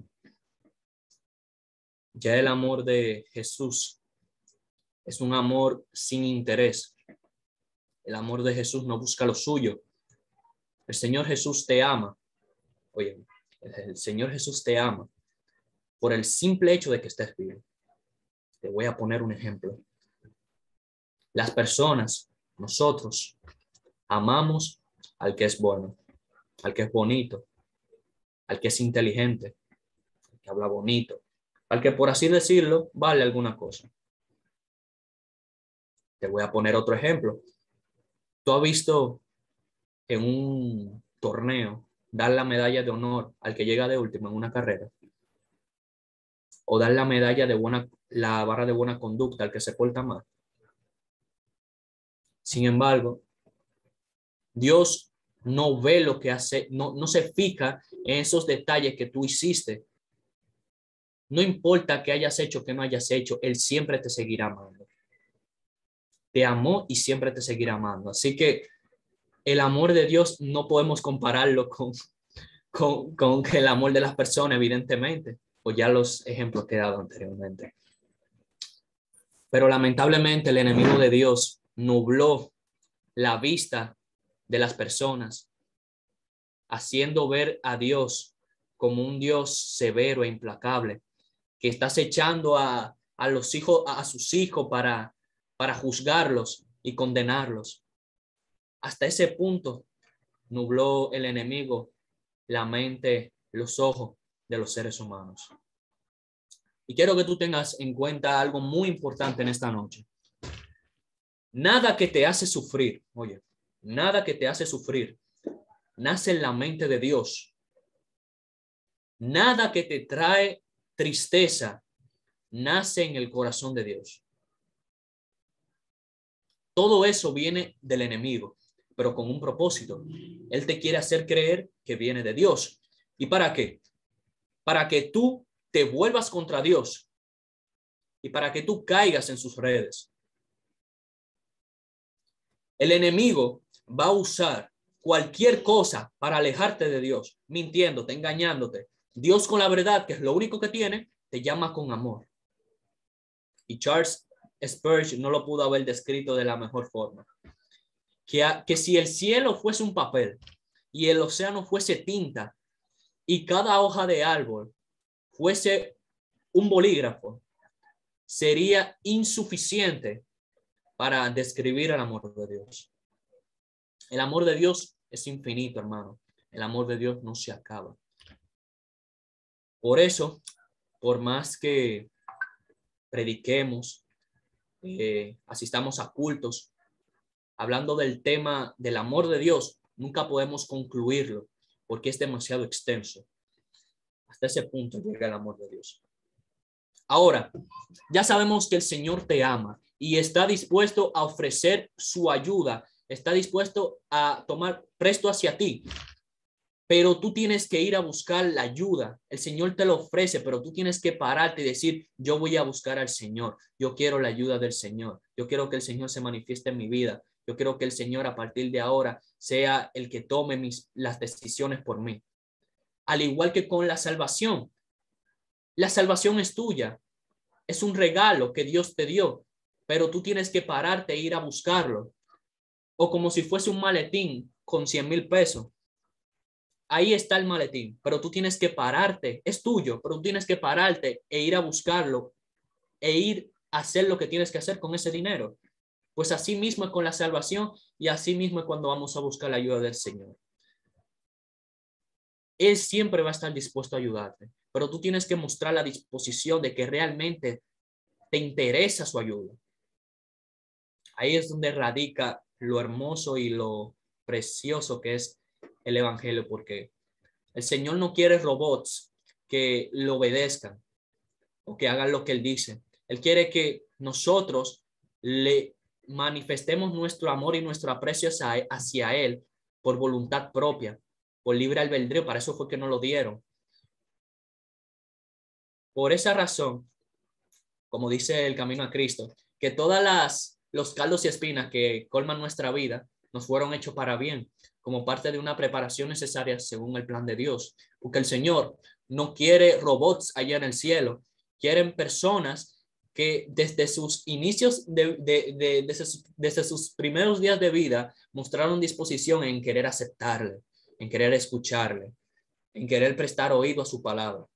Ya el amor de Jesús es un amor sin interés. El amor de Jesús no busca lo suyo. El Señor Jesús te ama. Oye, el Señor Jesús te ama por el simple hecho de que estés bien. Te voy a poner un ejemplo. Las personas, nosotros, amamos al que es bueno, al que es bonito, al que es inteligente, al que habla bonito, al que, por así decirlo, vale alguna cosa. Te voy a poner otro ejemplo. Tú has visto en un, torneo, dar la medalla de honor al que llega de último en una carrera, o dar la medalla de buena, la barra de buena conducta al que se porta mal. Sin embargo, Dios no ve lo que hace, no, no se fija en esos detalles que tú hiciste. No importa qué hayas hecho, qué no hayas hecho, Él siempre te seguirá amando. Te amó y siempre te seguirá amando. Así que el amor de Dios no podemos compararlo con, con, con el amor de las personas, evidentemente, o ya los ejemplos que he dado anteriormente. Pero lamentablemente el enemigo de Dios nubló la vista de las personas, haciendo ver a Dios como un Dios severo e implacable, que está acechando a, a los hijos, a sus hijos para, para juzgarlos y condenarlos. Hasta ese punto nubló el enemigo la mente, los ojos de los seres humanos. Y quiero que tú tengas en cuenta algo muy importante en esta noche. Nada que te hace sufrir, oye, nada que te hace sufrir, nace en la mente de Dios. Nada que te trae tristeza, nace en el corazón de Dios. Todo eso viene del enemigo, pero con un propósito. Él te quiere hacer creer que viene de Dios. ¿Y para qué? Para que tú te vuelvas contra Dios y para que tú caigas en sus redes. El enemigo va a usar cualquier cosa para alejarte de Dios, mintiéndote, engañándote. Dios, con la verdad, que es lo único que tiene, te llama con amor. Y Charles Spurgeon no lo pudo haber descrito de la mejor forma. Que, a, que si el cielo fuese un papel y el océano fuese tinta y cada hoja de árbol fuese un bolígrafo, sería insuficiente para describir el amor de Dios. El amor de Dios es infinito, hermano. El amor de Dios no se acaba. Por eso, por más que prediquemos, eh, asistamos a cultos, hablando del tema del amor de Dios, nunca podemos concluirlo porque es demasiado extenso. Hasta ese punto llega el amor de Dios. Ahora, ya sabemos que el Señor te ama y está dispuesto a ofrecer su ayuda, está dispuesto a tomar presto hacia ti, pero tú tienes que ir a buscar la ayuda. El Señor te lo ofrece, pero tú tienes que pararte y decir, yo voy a buscar al Señor, yo quiero la ayuda del Señor, yo quiero que el Señor se manifieste en mi vida, yo quiero que el Señor a partir de ahora sea el que tome mis, las decisiones por mí. Al igual que con la salvación, la salvación es tuya, es un regalo que Dios te dio, pero tú tienes que pararte e ir a buscarlo. O como si fuese un maletín con cien mil pesos. Ahí está el maletín, pero tú tienes que pararte, es tuyo, pero tú tienes que pararte e ir a buscarlo e ir a hacer lo que tienes que hacer con ese dinero. Pues así mismo es con la salvación y así mismo es cuando vamos a buscar la ayuda del Señor. Él siempre va a estar dispuesto a ayudarte, pero tú tienes que mostrar la disposición de que realmente te interesa su ayuda. Ahí es donde radica lo hermoso y lo precioso que es el evangelio, porque el Señor no quiere robots que lo obedezcan o que hagan lo que Él dice. Él quiere que nosotros le manifestemos nuestro amor y nuestro aprecio hacia, hacia Él por voluntad propia, por libre albedrío. Para eso fue que nos lo dieron. Por esa razón, como dice el Camino a Cristo, que todas las los caldos y espinas que colman nuestra vida nos fueron hechos para bien, como parte de una preparación necesaria según el plan de Dios. Porque el Señor no quiere robots allá en el cielo, quieren personas que desde sus inicios, de, de, de, desde, sus, desde sus primeros días de vida, mostraron disposición en querer aceptarle, en querer escucharle, en querer prestar oído a su palabra.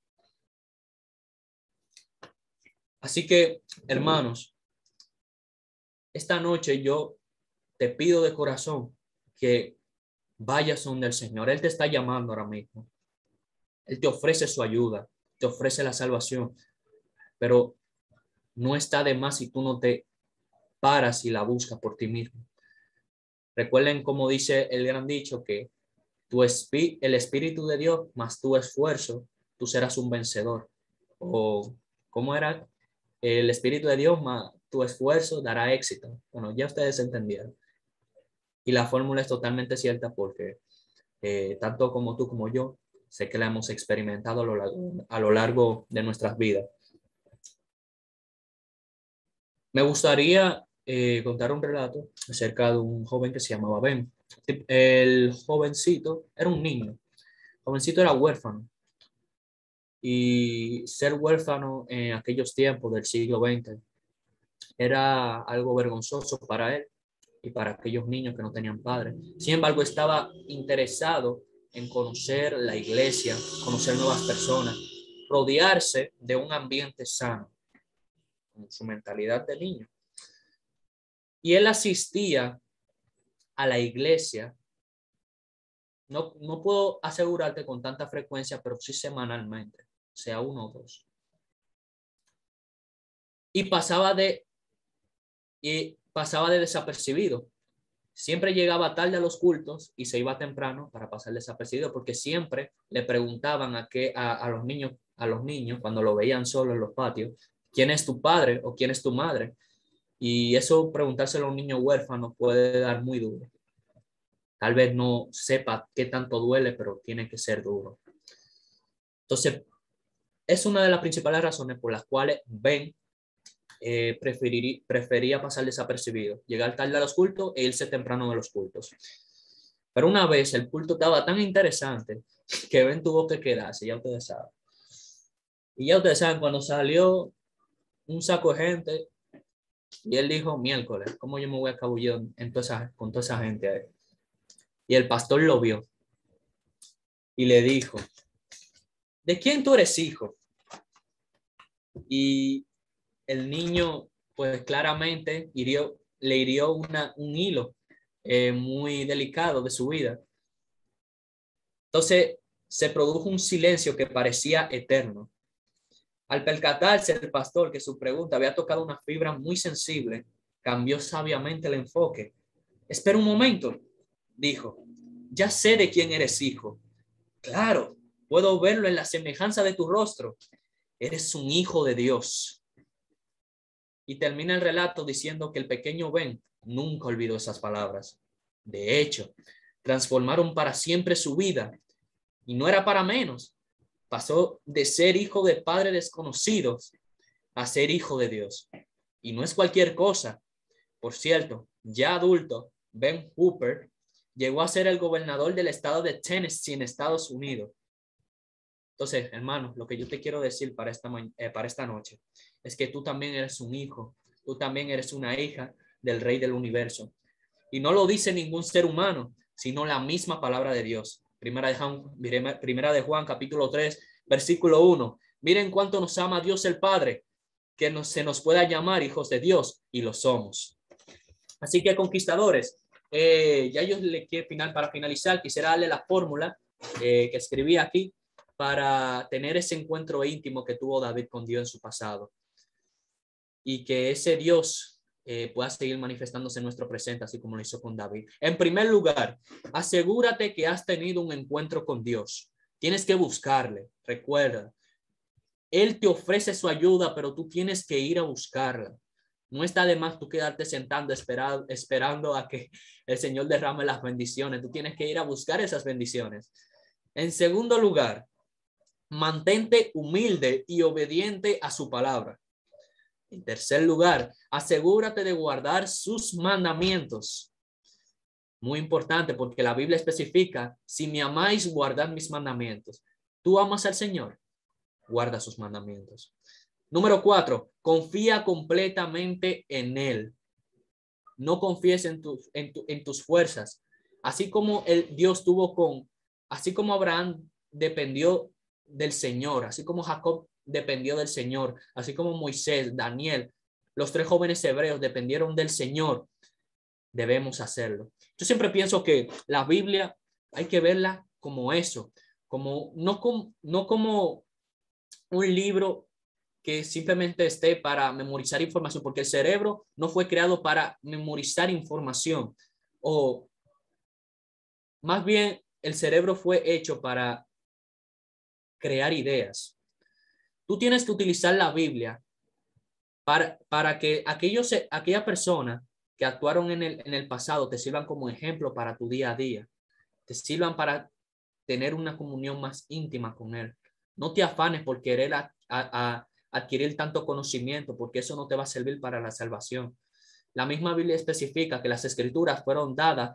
Así que, hermanos, esta noche yo te pido de corazón que vayas donde el Señor. Él te está llamando ahora mismo. Él te ofrece su ayuda, te ofrece la salvación, pero no está de más si tú no te paras y la buscas por ti mismo. Recuerden, como dice el gran dicho, que tu espi- el Espíritu de Dios más tu esfuerzo, tú serás un vencedor. O, ¿cómo era? El Espíritu de Dios más tu esfuerzo dará éxito. Bueno, ya ustedes entendieron. Y la fórmula es totalmente cierta porque eh, tanto como tú como yo, sé que la hemos experimentado a lo largo, a lo largo de nuestras vidas. Me gustaría eh, contar un relato acerca de un joven que se llamaba Ben. El jovencito era un niño. El jovencito era huérfano. Y ser huérfano en aquellos tiempos del siglo veinte era algo vergonzoso para él y para aquellos niños que no tenían padres. Sin embargo, estaba interesado en conocer la iglesia, conocer nuevas personas, rodearse de un ambiente sano, con su mentalidad de niño. Y él asistía a la iglesia, no, no puedo asegurarte con tanta frecuencia, pero sí semanalmente, sea uno o dos. Y pasaba de, y pasaba de desapercibido. Siempre llegaba tarde a los cultos y se iba temprano para pasar desapercibido, porque siempre le preguntaban a, qué, a, a, los niños, a los niños cuando lo veían solo en los patios, ¿quién es tu padre o quién es tu madre? Y eso preguntárselo a un niño huérfano puede dar muy duro. Tal vez no sepa qué tanto duele, pero tiene que ser duro. Entonces, es una de las principales razones por las cuales Ben eh, preferir, prefería pasar desapercibido, llegar tarde a los cultos e irse temprano de los cultos. Pero una vez el culto estaba tan interesante que Ben tuvo que quedarse, ya ustedes saben. Y ya ustedes saben, cuando salió un saco de gente, y él dijo, miércoles, ¿cómo yo me voy a cabullir en toda esa, con toda esa gente ahí? Y el pastor lo vio y le dijo, ¿de quién tú eres hijo? Y el niño, pues claramente hirió, le hirió una, un hilo eh, muy delicado de su vida. Entonces se produjo un silencio que parecía eterno. Al percatarse el pastor que su pregunta había tocado una fibra muy sensible, cambió sabiamente el enfoque. Espera un momento, dijo. Ya sé de quién eres hijo. Claro, puedo verlo en la semejanza de tu rostro. Eres un hijo de Dios. Y termina el relato diciendo que el pequeño Ben nunca olvidó esas palabras. De hecho, transformaron para siempre su vida. Y no era para menos. Pasó de ser hijo de padres desconocidos a ser hijo de Dios. Y no es cualquier cosa. Por cierto, ya adulto, Ben Hooper llegó a ser el gobernador del estado de Tennessee en Estados Unidos. Entonces, hermano, lo que yo te quiero decir para esta, eh, para esta noche es que tú también eres un hijo, tú también eres una hija del Rey del Universo. Y no lo dice ningún ser humano, sino la misma palabra de Dios. Primera de Juan, primera de Juan capítulo tres, versículo uno. Miren cuánto nos ama Dios el Padre, que nos, se nos pueda llamar hijos de Dios, y lo somos. Así que, conquistadores, Eh, ya yo le quiero final para finalizar, quisiera darle la fórmula eh, que escribí aquí para tener ese encuentro íntimo que tuvo David con Dios en su pasado y que ese Dios eh, pueda seguir manifestándose en nuestro presente, así como lo hizo con David. En primer lugar, asegúrate que has tenido un encuentro con Dios. Tienes que buscarle, recuerda. Él te ofrece su ayuda, pero tú tienes que ir a buscarla. No está de más tú quedarte sentando esperando, esperando a que el Señor derrame las bendiciones. Tú tienes que ir a buscar esas bendiciones. En segundo lugar, mantente humilde y obediente a su palabra. En tercer lugar, asegúrate de guardar sus mandamientos. Muy importante porque la Biblia especifica, si me amáis, guardad mis mandamientos. ¿Tú amas al Señor? Guarda sus mandamientos. Número cuatro, confía completamente en Él. No confíes en, tu, en, tu, en tus fuerzas. Así como el Dios tuvo con, así como Abraham dependió del Señor, así como Jacob dependió del Señor, así como Moisés, Daniel, los tres jóvenes hebreos dependieron del Señor, debemos hacerlo. Yo siempre pienso que la Biblia hay que verla como eso, como, no, como, no como un libro que simplemente esté para memorizar información, porque el cerebro no fue creado para memorizar información, o más bien el cerebro fue hecho para crear ideas. Tú tienes que utilizar la Biblia para, para que aquellos, aquella persona que actuaron en el, en el pasado te sirvan como ejemplo para tu día a día, te sirvan para tener una comunión más íntima con Él. No te afanes por querer a, a, a adquirir tanto conocimiento, porque eso no te va a servir para la salvación. La misma Biblia especifica que las escrituras fueron dadas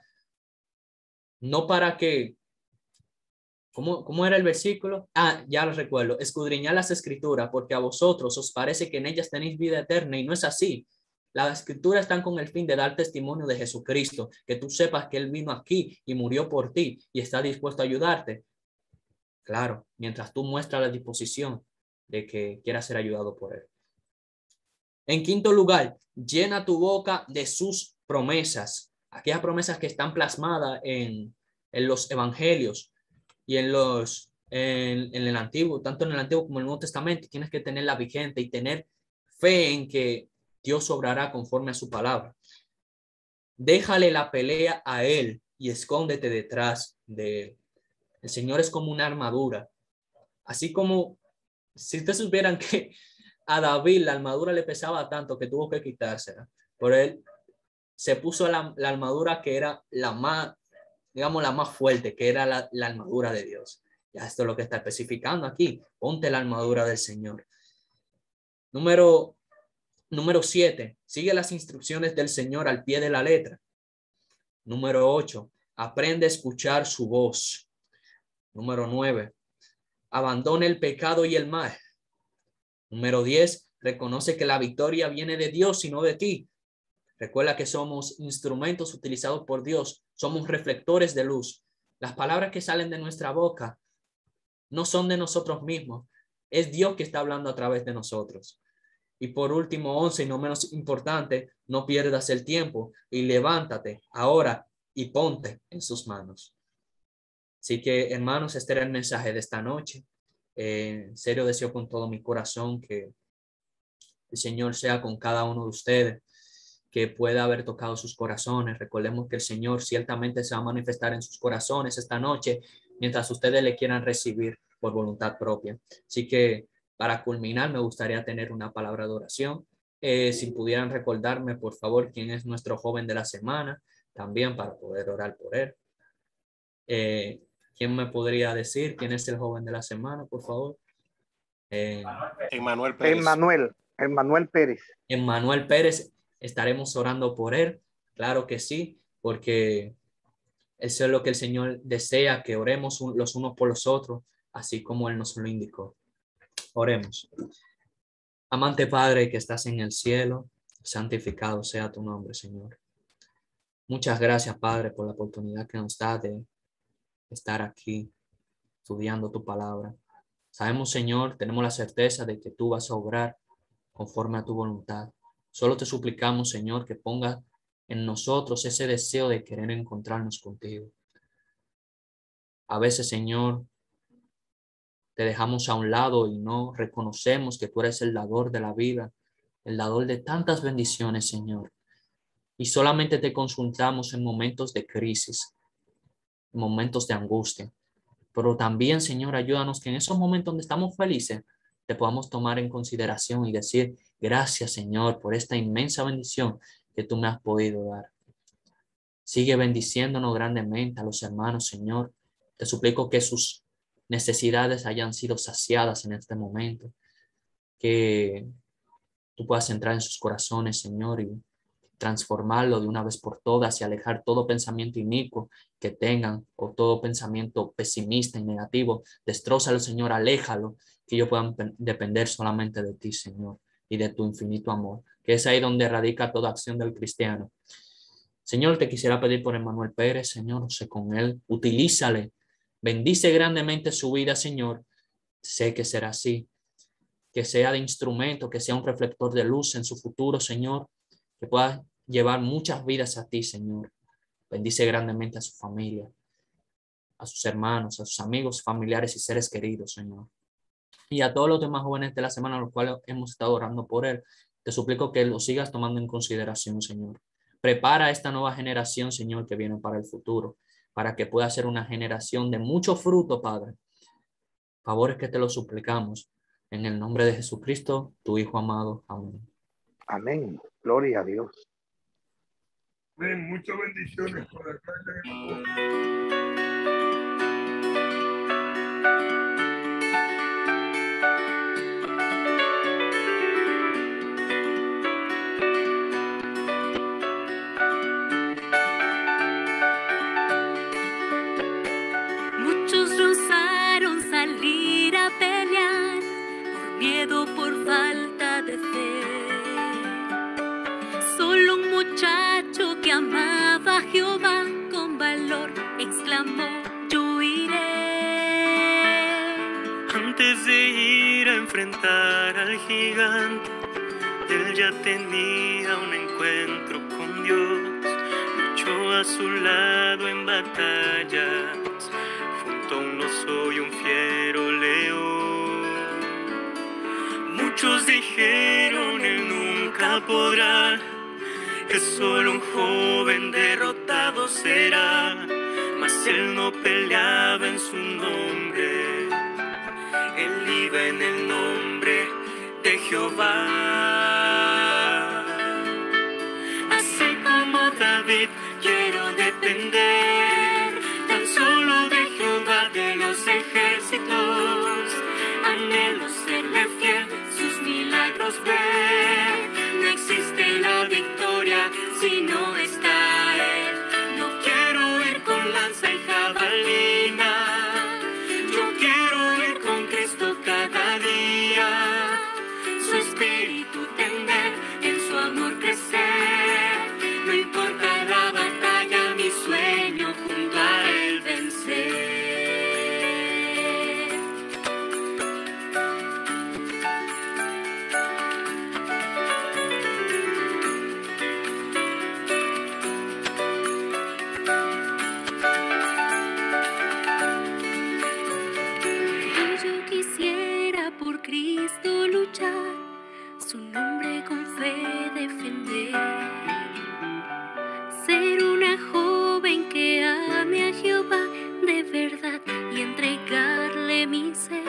no para que, ¿cómo, cómo era el versículo? Ah, ya lo recuerdo, escudriñad las escrituras, porque a vosotros os parece que en ellas tenéis vida eterna, y no es así. Las escrituras están con el fin de dar testimonio de Jesucristo, que tú sepas que Él vino aquí y murió por ti y está dispuesto a ayudarte. Claro, mientras tú muestras la disposición de que quieras ser ayudado por Él. En quinto lugar, llena tu boca de sus promesas, aquellas promesas que están plasmadas en, en los evangelios y en, los, en, en el Antiguo, tanto en el Antiguo como en el Nuevo Testamento. Tienes que tenerla vigente y tener fe en que Dios obrará conforme a su palabra. Déjale la pelea a Él y escóndete detrás de Él. El Señor es como una armadura. Así como si ustedes supieran que a David la armadura le pesaba tanto que tuvo que quitársela. Por él se puso la, la armadura que era la más, digamos, la más fuerte, que era la, la armadura de Dios. Ya esto es lo que está especificando aquí. Ponte la armadura del Señor. Número, número siete. Sigue las instrucciones del Señor al pie de la letra. Número ocho. Aprende a escuchar su voz. Número nueve. Abandona el pecado y el mal. Número diez. Reconoce que la victoria viene de Dios y no de ti. Recuerda que somos instrumentos utilizados por Dios. Somos reflectores de luz. Las palabras que salen de nuestra boca no son de nosotros mismos. Es Dios que está hablando a través de nosotros. Y por último, once y no menos importante, no pierdas el tiempo y levántate ahora y ponte en sus manos. Así que, hermanos, este era el mensaje de esta noche. Eh, en serio deseo con todo mi corazón que el Señor sea con cada uno de ustedes, que pueda haber tocado sus corazones. Recordemos que el Señor ciertamente se va a manifestar en sus corazones esta noche, mientras ustedes le quieran recibir por voluntad propia. Así que, para culminar, me gustaría tener una palabra de oración. Eh, si pudieran recordarme, por favor, quién es nuestro joven de la semana, también para poder orar por él. Eh, ¿Quién me podría decir quién es el joven de la semana, por favor? Eh, Emmanuel Pérez. Emmanuel, Emmanuel Pérez. Emmanuel Pérez, estaremos orando por él, claro que sí, porque eso es lo que el Señor desea, que oremos los unos por los otros, así como Él nos lo indicó. Oremos. Amante Padre que estás en el cielo, santificado sea tu nombre, Señor. Muchas gracias, Padre, por la oportunidad que nos da de estar aquí estudiando tu palabra. Sabemos, Señor, tenemos la certeza de que tú vas a obrar conforme a tu voluntad. Solo te suplicamos, Señor, que pongas en nosotros ese deseo de querer encontrarnos contigo. A veces, Señor, te dejamos a un lado y no reconocemos que tú eres el dador de la vida, el dador de tantas bendiciones, Señor. Y solamente te consultamos en momentos de crisis, en momentos de angustia. Pero también, Señor, ayúdanos que en esos momentos donde estamos felices, te podamos tomar en consideración y decir, gracias, Señor, por esta inmensa bendición que tú me has podido dar. Sigue bendiciéndonos grandemente a los hermanos, Señor. Te suplico que sus necesidades hayan sido saciadas en este momento, que tú puedas entrar en sus corazones, Señor, y transformarlo de una vez por todas y alejar todo pensamiento inicuo que tengan o todo pensamiento pesimista y negativo. Destrózalo, Señor, aléjalo, que ellos puedan depender solamente de ti, Señor, y de tu infinito amor, que es ahí donde radica toda acción del cristiano. Señor, te quisiera pedir por Emmanuel Pérez, Señor, sé con él, utilízale, bendice grandemente su vida, Señor. Sé que será así, que sea de instrumento, que sea un reflector de luz en su futuro, Señor, que pueda llevar muchas vidas a ti, Señor. Bendice grandemente a su familia, a sus hermanos, a sus amigos, familiares y seres queridos, Señor. Y a todos los demás jóvenes de la semana, a los cuales hemos estado orando por él, te suplico que lo sigas tomando en consideración, Señor. Prepara a esta nueva generación, Señor, que viene para el futuro. para que pueda ser una generación de mucho fruto, Padre. Favores que te lo suplicamos. En el nombre de Jesucristo, tu Hijo amado. Amén. Amén. Gloria a Dios. Amén. Muchas bendiciones por acá. Muchos rozaron salir a pelear por miedo, por falta de fe. Solo un muchacho que amaba a Jehová con valor exclamó: yo iré. Antes de ir a enfrentar al gigante, él ya tenía un encuentro con Dios. Luchó a su lado en batallas, junto a un oso y un fiero león. Muchos dijeron: él nunca podrá, que solo un joven derrotado será. Mas él no peleaba en su nombre, él iba en el nombre de Jehová. Así como David, quiero depender tan solo de Jehová de los ejércitos. Anhelo serle fiel, sus milagros ver. No existe la victoria si no está él. No quiero ir con lanza y jabalina, yo quiero ir con Cristo cada día. Su espíritu tender, en su amor crecer. No importa la batalla, mi sueño junto a él vencer. Cristo luchar, su nombre con fe defender. Ser una joven que ame a Jehová de verdad y entregarle mi ser.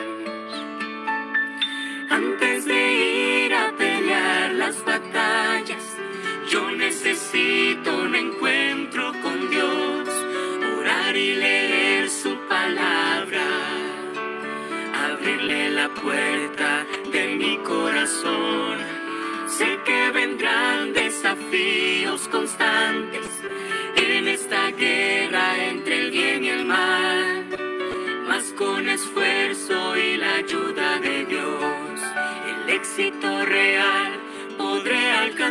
Antes de ir a pelear las batallas, yo necesito un encuentro con Dios, orar y leer su palabra. Abrirle la puerta de mi corazón. Sé que vendrán desafíos constantes en esta guerra entre el bien y el mal. Mas con esfuerzo y la ayuda de Dios, el éxito real podré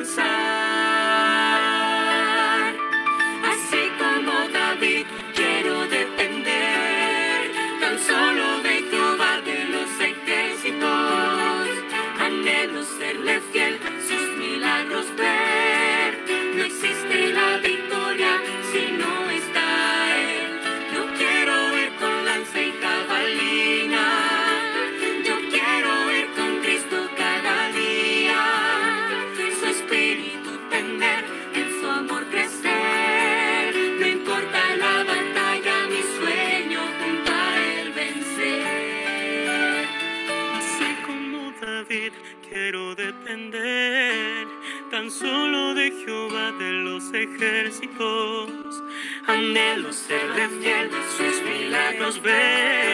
alcanzar. Así como David, quiero depender tan solo de Jehová de los ejércitos. Anhelo serle fiel, sus milagros ver. No existe la victoria si no está él. No quiero ir con lanza y jabalina, yo quiero ir con Cristo cada día. Su espíritu tender, en su amor crecer. No importa la batalla, mi sueño junto a él vencer. Así como David, quiero depender tan solo de Jehová de los ejércitos. Anhelo serle fiel, sus milagros ver.